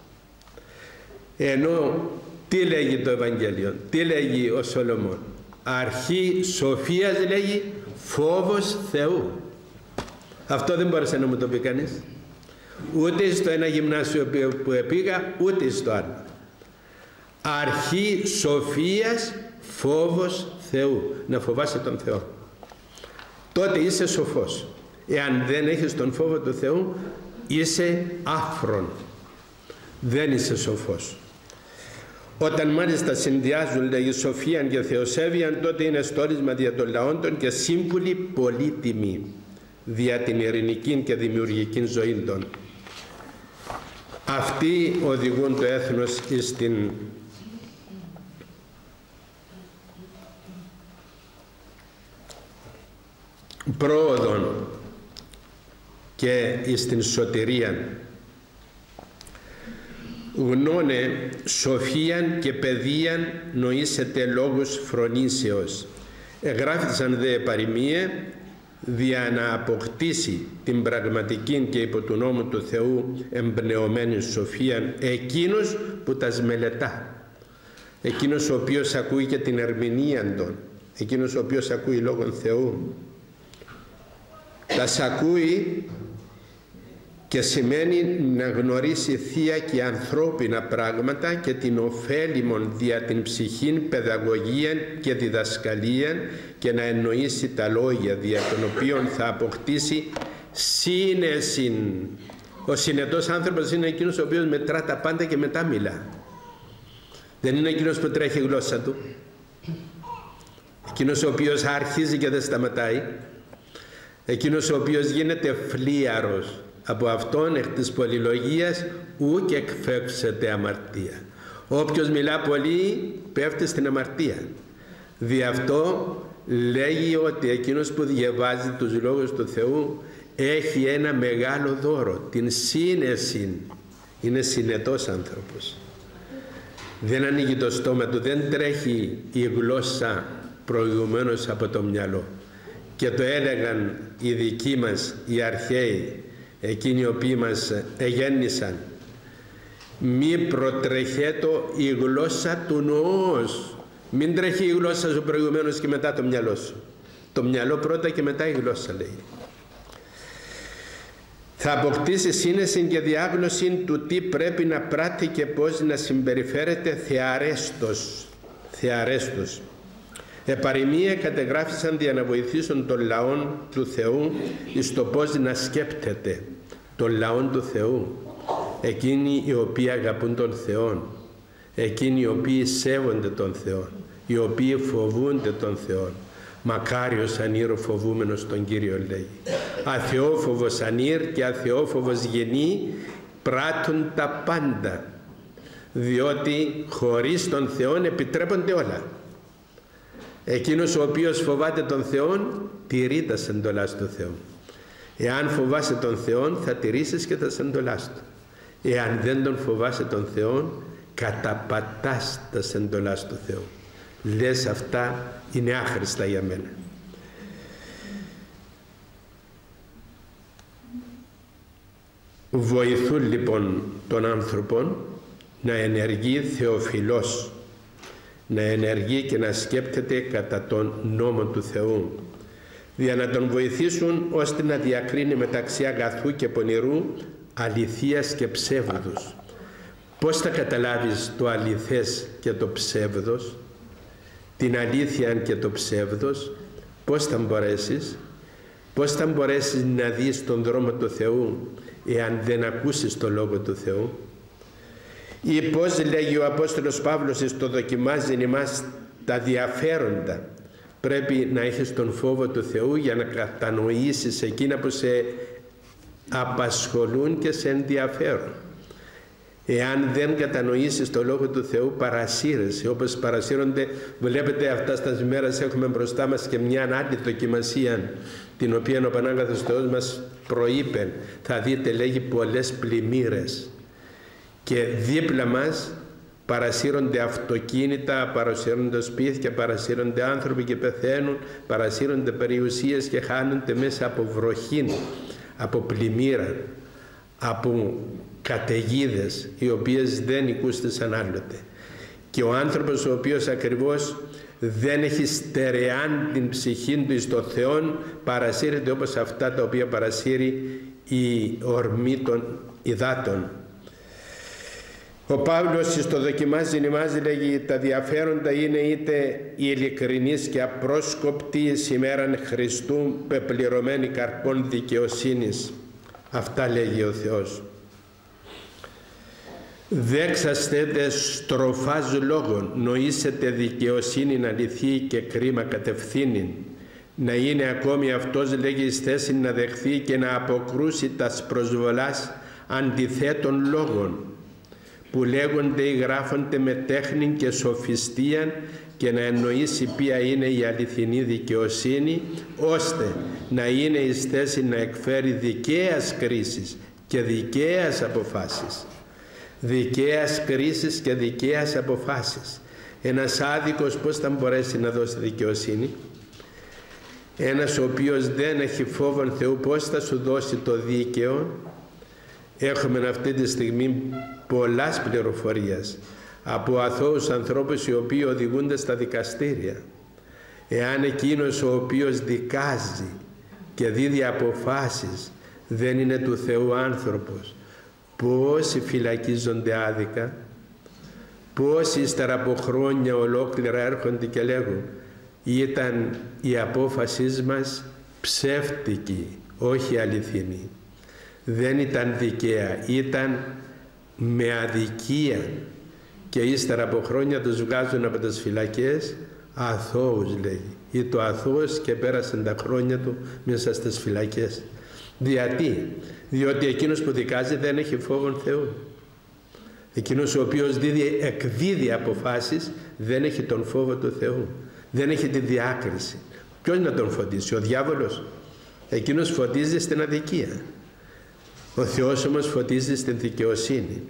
Ενώ τι λέγει το Ευαγγέλιο, τι λέγει ο Σολομών? Αρχή σοφίας λέγει φόβος Θεού. Αυτό δεν μπόρεσε να μου το πει κανείς. Ούτε στο ένα γυμνάσιο που πήγα, ούτε στο άλλο. Αρχή σοφίας φόβος Θεού. Να φοβάσαι τον Θεό. Τότε είσαι σοφός. Εάν δεν έχεις τον φόβο του Θεού, είσαι άφρον. Δεν είσαι σοφός. Όταν μάλιστα συνδυάζουν, λέγει, σοφίαν και θεοσέβειαν, τότε είναι στόρισμα δια των λαόντων και σύμβουλοι πολύτιμοι δια την ειρηνική και δημιουργική ζωή των. Αυτοί οδηγούν το έθνος στην πρόοδο και στην σωτηρία. Γνώνε σοφίαν και παιδείαν νοήσετε λόγους φρονήσεως. Εγγράφησαν δε παροιμίε δια να αποκτήσει την πραγματική και υπό του νόμου του Θεού εμπνεωμένη σοφίαν εκείνος που τας μελετά, εκείνος ο οποίος ακούει και την ερμηνεία των, εκείνος ο οποίος ακούει λόγον Θεού. Τας ακούει και σημαίνει να γνωρίσει θεία και ανθρώπινα πράγματα και την ωφέλιμον δια την ψυχήν παιδαγωγία και διδασκαλία και να εννοήσει τα λόγια δια των οποίων θα αποκτήσει σύνεσιν. Ο συνετός άνθρωπος είναι εκείνος ο οποίος μετρά τα πάντα και μετά μιλά. Δεν είναι εκείνος που τρέχει η γλώσσα του. Εκείνος ο οποίος αρχίζει και δεν σταματάει. Εκείνος ο οποίος γίνεται φλίαρος. Από αυτόν εκ της πολυλογίας ου και εκφεύξεται αμαρτία. Όποιος μιλά πολύ πέφτει στην αμαρτία. Δι' αυτό λέγει ότι εκείνος που διαβάζει τους λόγους του Θεού έχει ένα μεγάλο δώρο, την σύνεση. Είναι συνετός άνθρωπος. Δεν ανοίγει το στόμα του, δεν τρέχει η γλώσσα προηγουμένως από το μυαλό. Και το έλεγαν οι δικοί μας, οι αρχαίοι, εκείνοι οι οποίοι μας εγέννησαν, μη προτρεχέτω η γλώσσα του νοός. Μην τρέχει η γλώσσα σου προηγουμένως και μετά το μυαλό σου. Το μυαλό πρώτα και μετά η γλώσσα, λέει. Θα αποκτήσει σύνεση και διάγνωση του τι πρέπει να πράττει και πώς να συμπεριφέρεται θεαρέστος. Θεαρέστος. Επαροιμία κατεγράφησαν για να βοηθήσουν τον λαό του Θεού εις το πώς να σκέπτεται τον λαό του Θεού, εκείνοι οι οποίοι αγαπούν τον Θεό, εκείνοι οι οποίοι σέβονται τον Θεό, οι οποίοι φοβούνται τον Θεό. Μακάριος ανήρ φοβούμενος τον Κύριο, λέει. Αθεόφοβος ανήρ και αθεόφοβος γενή πράττουν τα πάντα, διότι χωρίς τον Θεό επιτρέπονται όλα. Εκείνος ο οποίος φοβάται τον Θεό τηρεί τα εντολάς του Θεού. Εάν φοβάσαι τον Θεό θα τηρήσεις και τα εντολάς του. Εάν δεν τον φοβάσαι τον Θεό καταπατάς τα εντολάς του Θεού. Λες αυτά είναι άχρηστα για μένα. Βοηθούν λοιπόν τον άνθρωπο να ενεργεί θεοφιλός, να ενεργεί και να σκέπτεται κατά τον νόμο του Θεού, για να τον βοηθήσουν ώστε να διακρίνει μεταξύ αγαθού και πονηρού, αληθείας και ψεύδους. Πώς θα καταλάβεις το αληθές και το ψεύδος, την αλήθεια και το ψεύδος? Πώς θα μπορέσεις, πώς θα μπορέσεις να δεις τον δρόμο του Θεού εάν δεν ακούσεις το Λόγο του Θεού? Ή πώς, λέγει ο Απόστολος Παύλος, στο δοκιμάζει εμάς τα διαφέροντα. Πρέπει να έχεις τον φόβο του Θεού για να κατανοήσεις εκείνα που σε απασχολούν και σε ενδιαφέρουν. Εάν δεν κατανοήσεις το Λόγο του Θεού, παρασύρεσαι, όπως παρασύρονται. Βλέπετε, αυτά στα μέρες έχουμε μπροστά μας και μια άλλη δοκιμασία, την οποία ο Πανάγαθος Θεός μας προείπε. Θα δείτε, λέγει, πολλές πλημμύρες, και δίπλα μας παρασύρονται αυτοκίνητα, παρασύρονται σπίτια, παρασύρονται άνθρωποι και πεθαίνουν, παρασύρονται περιουσίες και χάνονται μέσα από βροχή, από πλημμύρα, από καταιγίδες οι οποίες δεν οικούστησαν άλλοτε. Και ο άνθρωπος ο οποίος ακριβώς δεν έχει στερεάν την ψυχή του εις το Θεόν, παρασύρεται όπως αυτά τα οποία παρασύρει η ορμή των υδάτων. Ο Παύλος στο δοκιμάζει νημάζει, λέγει, τα διαφέροντα είναι είτε η ειλικρινής και απρόσκοπτη ημέραν Χριστού, πεπληρωμένη καρπών δικαιοσύνης. Αυτά λέγει ο Θεός. Δέξαστε δε στροφάς λόγων, νοήσετε δικαιοσύνην αληθή και κρίμα κατευθύνην. Να είναι ακόμη αυτός, λέγει, εις θέση να δεχθεί και να αποκρούσει τας προσβολάς αντιθέτων λόγων, που λέγονται ή γράφονται με τέχνη και σοφιστίαν, και να εννοήσει ποια είναι η αληθινή δικαιοσύνη, ώστε να είναι εις θέση να εκφέρει δικαίας κρίσης και δικαίας αποφάσεις. Δικαίας κρίσης και δικαίας αποφάσεις. Ένας άδικος πώς θα μπορέσει να δώσει δικαιοσύνη? Ένας ο οποίος δεν έχει φόβον Θεού, πώς θα σου δώσει το δίκαιο? Έχουμε αυτή τη στιγμή πολλάς πληροφορίες από αθώους ανθρώπους οι οποίοι οδηγούνται στα δικαστήρια. Εάν εκείνος ο οποίος δικάζει και δίδει αποφάσεις δεν είναι του Θεού άνθρωπος, πόσοι φυλακίζονται άδικα, πόσοι ύστερα από χρόνια ολόκληρα έρχονται και λέγουν, ήταν η απόφασή μας ψεύτικη, όχι αληθινή, δεν ήταν δικαία, ήταν με αδικία, και ύστερα από χρόνια τους βγάζουν από τις φυλακές αθώους, λέγει, ή το αθώος και πέρασαν τα χρόνια του μέσα στις φυλακές. Γιατί? Διότι εκείνος που δικάζει δεν έχει φόβον Θεού. Εκείνος ο οποίος δίδει, εκδίδει αποφάσεις δεν έχει τον φόβο του Θεού, δεν έχει τη διάκριση. Ποιος να τον φωτίσει? Ο διάβολος? Εκείνος φωτίζει στην αδικία. Ο Θεός όμως φωτίζει στην δικαιοσύνη.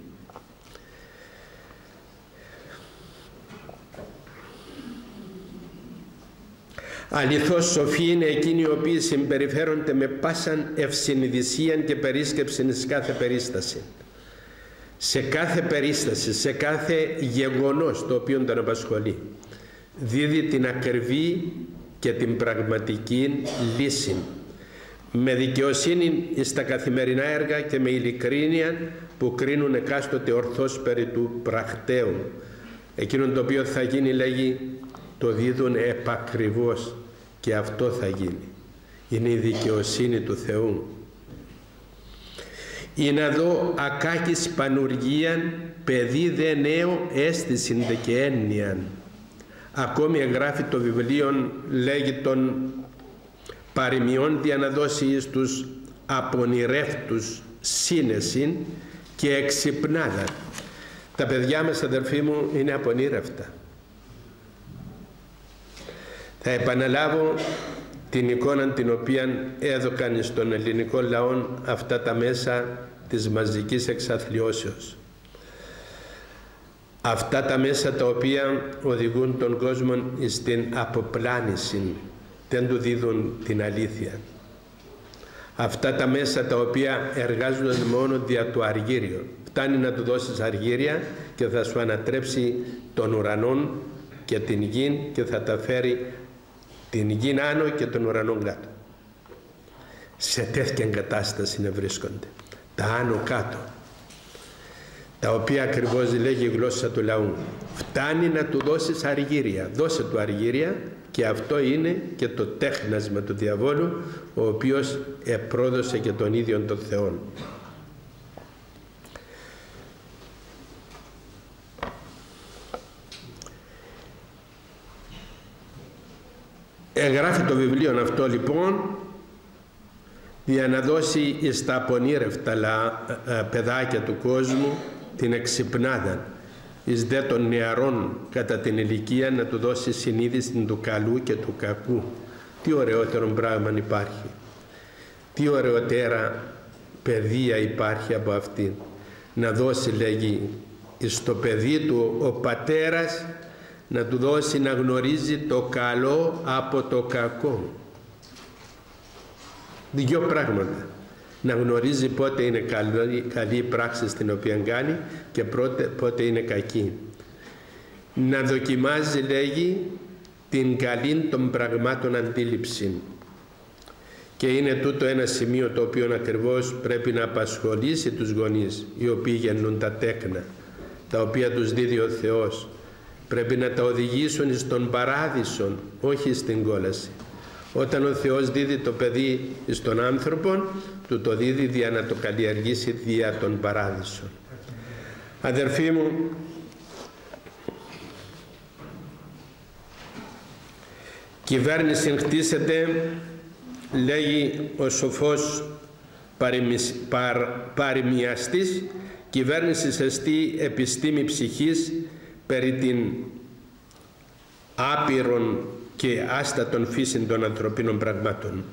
Αληθώς σοφοί είναι εκείνοι οι οποίοι συμπεριφέρονται με πάσαν ευσυνειδησίαν και περίσκεψην σε κάθε περίσταση. Σε κάθε περίσταση, σε κάθε γεγονός το οποίο τον απασχολεί, δίδει την ακριβή και την πραγματική λύση. Με δικαιοσύνη στα καθημερινά έργα και με ειλικρίνεια που κρίνουν εκάστοτε ορθώς περί του πρακτέου. Εκείνον το οποίο θα γίνει, λέγει, το δίδουν επακριβώς, και αυτό θα γίνει. Είναι η δικαιοσύνη του Θεού. Είναι εδώ ακάκης πανουργίαν, παιδί δε νέο αίσθησιν δε και έννοιαν. Ακόμη εγγράφει το βιβλίο, λέγει, των παροιμιών, για να δώσει εις τους απονηρεύτους σύνεσιν και εξυπνάδα. Τα παιδιά μας, αδερφοί μου, είναι απονήρευτα. Θα επαναλάβω την εικόνα την οποία έδωκαν στον ελληνικό λαό αυτά τα μέσα της μαζικής εξαθλιώσεως. Αυτά τα μέσα τα οποία οδηγούν τον κόσμο στην αποπλάνηση, δεν του δίδουν την αλήθεια. Αυτά τα μέσα τα οποία εργάζονται μόνο δια του αργύριου. Φτάνει να του δώσεις αργύρια και θα σου ανατρέψει τον ουρανό και την γη και θα τα φέρει την γη άνω και τον ουρανό κάτω. Σε τέτοια κατάσταση να βρίσκονται τα άνω κάτω, τα οποία ακριβώς λέγει η γλώσσα του λαού. Φτάνει να του δώσεις αργύρια, δώσε του αργύρια, και αυτό είναι και το τέχνασμα του διαβόλου, ο οποίος επρόδωσε και τον ίδιο τον Θεό. Εγγράφει το βιβλίο αυτό λοιπόν για να δώσει στα απονήρευτα παιδάκια του κόσμου την εξυπνάδα, εις δε των νεαρών κατά την ηλικία να του δώσει συνείδηση του καλού και του κακού. Τι ωραιότερο πράγμα υπάρχει. Τι ωραιότερα παιδεία υπάρχει από αυτήν. Να δώσει, λέγει, στο παιδί του ο πατέρας, να του δώσει να γνωρίζει το καλό από το κακό. Δυο πράγματα. Να γνωρίζει πότε είναι καλή, καλή η πράξη στην οποία κάνει και πότε, πότε είναι κακή. Να δοκιμάζει, λέγει, την καλή των πραγμάτων αντίληψη. Και είναι τούτο ένα σημείο το οποίο ακριβώς πρέπει να απασχολήσει τους γονείς, οι οποίοι γεννούν τα τέκνα, τα οποία τους δίδει ο Θεός. Πρέπει να τα οδηγήσουν στον παράδεισο, όχι στην κόλαση. Όταν ο Θεός δίδει το παιδί στον άνθρωπο, του το δίδει δια να το καλλιεργήσει δια των παράδεισων. Αδερφοί μου, κυβέρνηση χτίσεται, λέγει ο σοφός παροιμιαστής, κυβέρνηση εστί επιστήμη ψυχής περί την άπειρον και άστατον φύσιν των ανθρωπίνων πραγμάτων.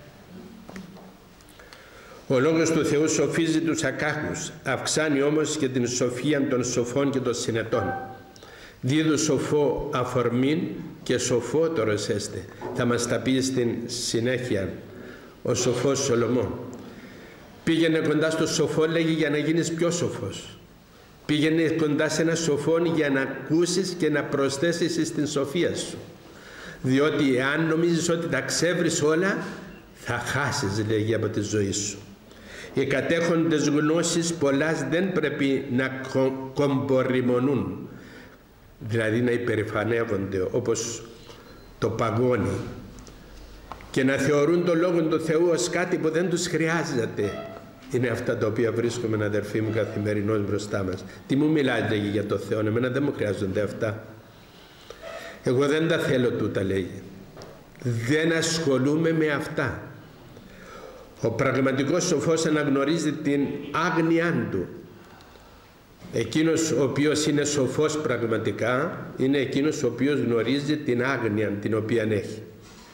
Ο λόγος του Θεού σοφίζει τους ακάκους, αυξάνει όμως και την σοφία των σοφών και των συνετών. Δίδου σοφό αφορμήν και σοφότερος έστε. Θα μας τα πει στην συνέχεια ο σοφός Σολομών. Πήγαινε κοντά στο σοφό, λέγει, για να γίνεις πιο σοφός. Πήγαινε κοντά σε ένα σοφόν για να ακούσεις και να προσθέσεις στην σοφία σου. Διότι εάν νομίζεις ότι τα ξέβρεις όλα, θα χάσεις, λέγει, από τη ζωή σου. Οι κατέχοντες γνώσεις πολλάς δεν πρέπει να κομποριμονούν, δηλαδή να υπερηφανεύονται όπως το παγόνι, και να θεωρούν το Λόγο του Θεού ως κάτι που δεν τους χρειάζεται. Είναι αυτά τα οποία βρίσκουμε, αδερφοί μου, καθημερινώς μπροστά μας. Τι μου μιλάει, λέγει, για το Θεό? Εμένα δεν μου χρειάζονται αυτά. Εγώ δεν τα θέλω τούτα, λέγει. Δεν ασχολούμαι με αυτά. Ο πραγματικός σοφός αναγνωρίζει την άγνοιά του. Εκείνος ο οποίος είναι σοφός πραγματικά είναι εκείνος ο οποίος γνωρίζει την άγνοια την οποία έχει.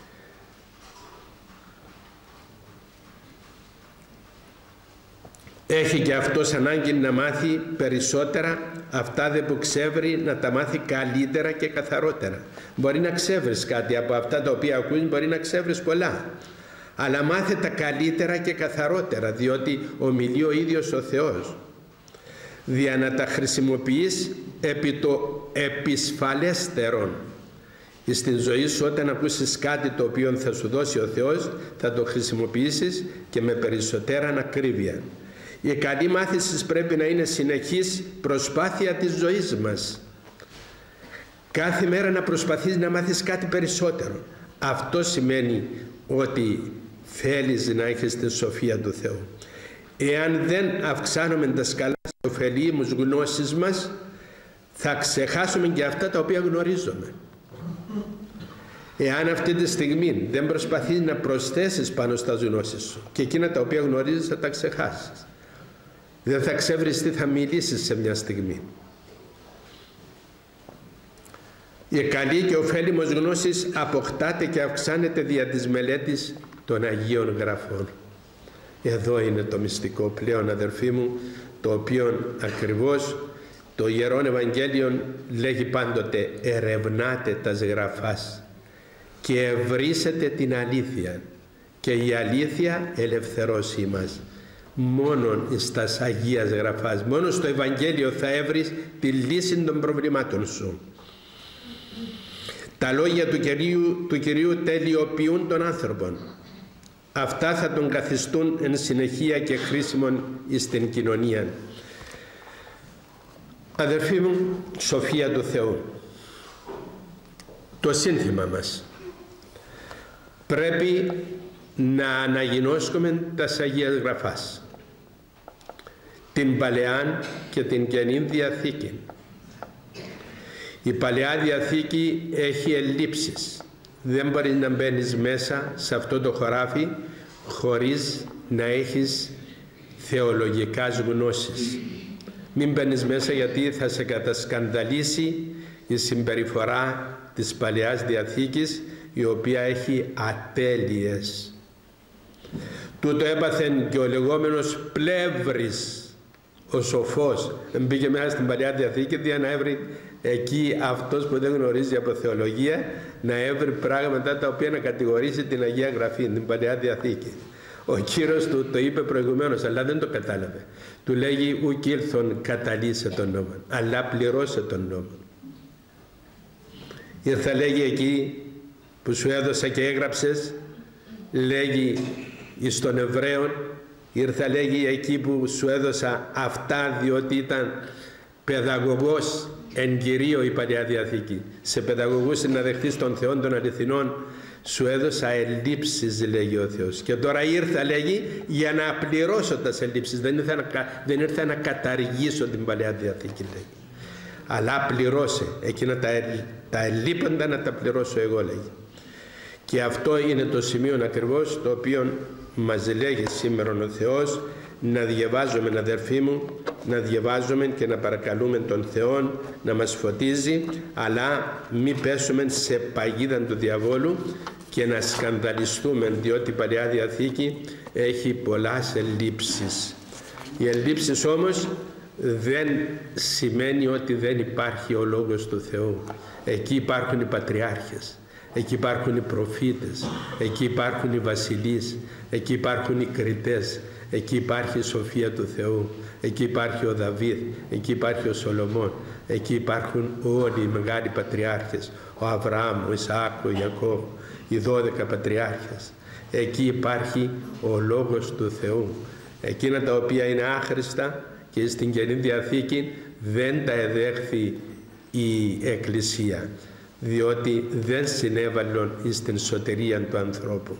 Έχει και αυτός ανάγκη να μάθει περισσότερα, αυτά δε που ξεύρει να τα μάθει καλύτερα και καθαρότερα. Μπορεί να ξεύρεις κάτι από αυτά τα οποία ακούς, μπορεί να ξεύρεις πολλά. Αλλά μάθε τα καλύτερα και καθαρότερα, διότι ομιλεί ο ίδιος ο Θεός. Δια να τα χρησιμοποιείς επί το επισφαλέστερον. Στην ζωή σου, όταν ακούσεις κάτι το οποίο θα σου δώσει ο Θεός, θα το χρησιμοποιήσεις και με περισσότερα ακρίβεια. Η καλή μάθηση πρέπει να είναι συνεχής προσπάθεια της ζωής μας. Κάθε μέρα να προσπαθείς να μάθεις κάτι περισσότερο. Αυτό σημαίνει ότι θέλεις να έχεις τη σοφία του Θεού. Εάν δεν αυξάνουμε τα σκαλά στις ωφελήμους γνώσεις μας, θα ξεχάσουμε και αυτά τα οποία γνωρίζουμε. Εάν αυτή τη στιγμή δεν προσπαθείς να προσθέσεις πάνω στα γνώσεις σου, και εκείνα τα οποία γνωρίζεις θα τα ξεχάσεις. Δεν θα ξεύρεις τι θα μιλήσεις σε μια στιγμή. Η καλή και ωφέλιμος γνώσης αποκτάται και αυξάνεται δια της μελέτης των Αγίων Γραφών. Εδώ είναι το μυστικό πλέον, αδερφοί μου, το οποίο ακριβώς το Ιερόν Ευαγγέλιο λέγει πάντοτε: ερευνάτε τας Γραφάς και ευρύσετε την αλήθεια, και η αλήθεια ελευθερώσει μας. Μόνον στας Αγίας Γραφάς, μόνο στο Ευαγγέλιο θα έβρεις τη λύση των προβλημάτων σου. Τα λόγια του Κυρίου, του Κυρίου τελειοποιούν τον άνθρωπον. Αυτά θα τον καθιστούν εν συνεχεία και χρήσιμον στην κοινωνία. Αδερφοί μου, σοφία του Θεού. Το σύνθημα μας. Πρέπει να αναγινώσκουμε τας Αγίας Γραφάς, την Παλαιάν και την Καινήν Διαθήκη. Η Παλαιά Διαθήκη έχει ελλείψεις. Δεν μπορείς να μπαίνεις μέσα σε αυτό το χωράφι χωρίς να έχεις θεολογικές γνώσεις. Μην μπαίνεις μέσα, γιατί θα σε κατασκανδαλίσει η συμπεριφορά της Παλαιάς Διαθήκης, η οποία έχει ατέλειες. Τούτο έπαθεν και ο λεγόμενος Πλεύρης, ο σοφός. Μπήκε μέσα στην Παλαιά Διαθήκη για να έβρει εκεί αυτός που δεν γνωρίζει από θεολογία, να έβρει πράγματα τα οποία να κατηγορήσει την Αγία Γραφή, την Παλαιά Διαθήκη. Ο Κύριος του το είπε προηγουμένως, αλλά δεν το κατάλαβε. Του λέγει ουκ ήλθον καταλύσε τον νόμο, αλλά πληρώσε τον νόμο. Ήρθα, λέγει, εκεί που σου έδωσα και έγραψες, λέγει εις των Εβραίων, ήρθα, λέγει, εκεί που σου έδωσα αυτά, διότι ήταν παιδαγωγός εν κυρίω η Παλαιά Διαθήκη. Σε παιδαγωγούς να δεχτείς τον Θεό των αληθινών, σου έδωσα ελλείψεις, λέγει ο Θεός. Και τώρα ήρθα, λέγει, για να πληρώσω τα ελλείψεις. Δεν ήρθα να, δεν ήρθα να καταργήσω την Παλαιά Διαθήκη, λέγει. Αλλά πληρώσε. Εκείνα τα, τα ελλείποντα να τα πληρώσω εγώ, λέγει. Και αυτό είναι το σημείο ακριβώς το οποίο μας λέγει σήμερα ο Θεός, να διαβάζουμε, αδερφοί μου, να διαβάζουμε και να παρακαλούμε τον Θεό να μας φωτίζει, αλλά μην πέσουμε σε παγίδα του διαβόλου και να σκανδαλιστούμε, διότι η Παλαιά Διαθήκη έχει πολλές ελλείψεις. Οι ελλείψεις όμως δεν σημαίνει ότι δεν υπάρχει ο Λόγος του Θεού. Εκεί υπάρχουν οι πατριάρχες, εκεί υπάρχουν οι προφήτες, εκεί υπάρχουν οι βασιλείς, εκεί υπάρχουν οι κριτές, εκεί υπάρχει η σοφία του Θεού, εκεί υπάρχει ο Δαβίδ, εκεί υπάρχει ο Σολομών, εκεί υπάρχουν όλοι οι μεγάλοι πατριάρχες, ο Αβραάμ, ο Ισαάκ, ο Ιακώβ, οι δώδεκα πατριάρχες. Εκεί υπάρχει ο Λόγος του Θεού. Εκείνα τα οποία είναι άχρηστα και στην Καινή Διαθήκη δεν τα εδέχθη η Εκκλησία, διότι δεν συνέβαλαν στην σωτηρία του ανθρώπου.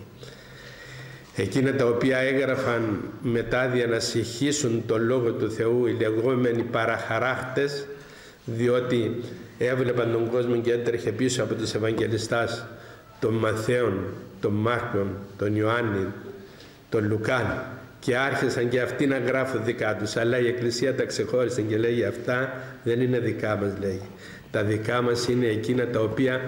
Εκείνα τα οποία έγραφαν μετά για να συγχύσουν τον Λόγο του Θεού οι λεγόμενοι παραχαράχτες, διότι έβλεπαν τον κόσμο και έτρεχε πίσω από τους Ευαγγελιστάς, τον Μαθαίον, τον Μάρκον, τον Ιωάννη, τον Λουκάν, και άρχισαν και αυτοί να γράφουν δικά τους, αλλά η Εκκλησία τα ξεχώρισε και λέει αυτά δεν είναι δικά μας, λέει. Τα δικά μας είναι εκείνα τα οποία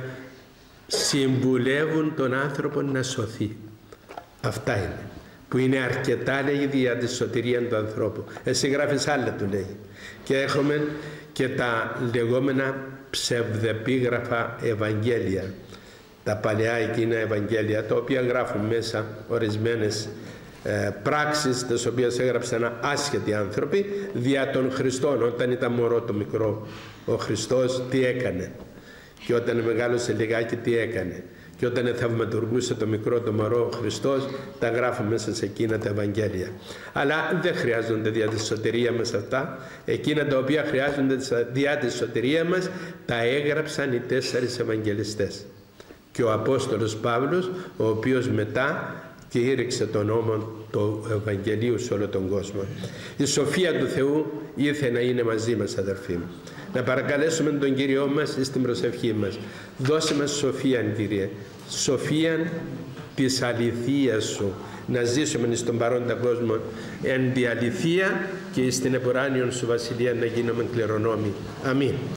συμβουλεύουν τον άνθρωπο να σωθεί. Αυτά είναι, που είναι αρκετά, λέγει, για τη σωτηρία του ανθρώπου. Εσύ γράφεις άλλα, του λέει. Και έχουμε και τα λεγόμενα ψευδεπίγραφα Ευαγγέλια, τα παλαιά εκείνα Ευαγγέλια, τα οποία γράφουν μέσα ορισμένες ε, πράξεις, τις οποίες έγραψαν άσχετοι άνθρωποι δια των Χριστών. Όταν ήταν μωρό το μικρό ο Χριστός, τι έκανε, και όταν μεγάλωσε λιγάκι, τι έκανε, και όταν θαυματουργούσε το μικρό το μωρό ο Χριστός, τα γράφουν μέσα σε εκείνα τα Ευαγγέλια. Αλλά δεν χρειάζονται δια τη σωτηρία μας αυτά. Εκείνα τα οποία χρειάζονται δια τη σωτηρία μας τα έγραψαν οι τέσσερις Ευαγγελιστές και ο Απόστολος Παύλος, ο οποίος μετά κήρυξε τον νόμο του Ευαγγελίου σε όλο τον κόσμο. Η σοφία του Θεού ήρθε να είναι μαζί μας, αδερφοί μου. Να παρακαλέσουμε τον Κύριό μας στην προσευχή μας. Δώσε μας σοφία, Κύριε, σοφία της αληθείας Σου, να ζήσουμε στον παρόντα κόσμο εν τη αληθεία και στην επουράνιον Σου βασιλεία να γίνουμε κληρονόμοι. Αμήν.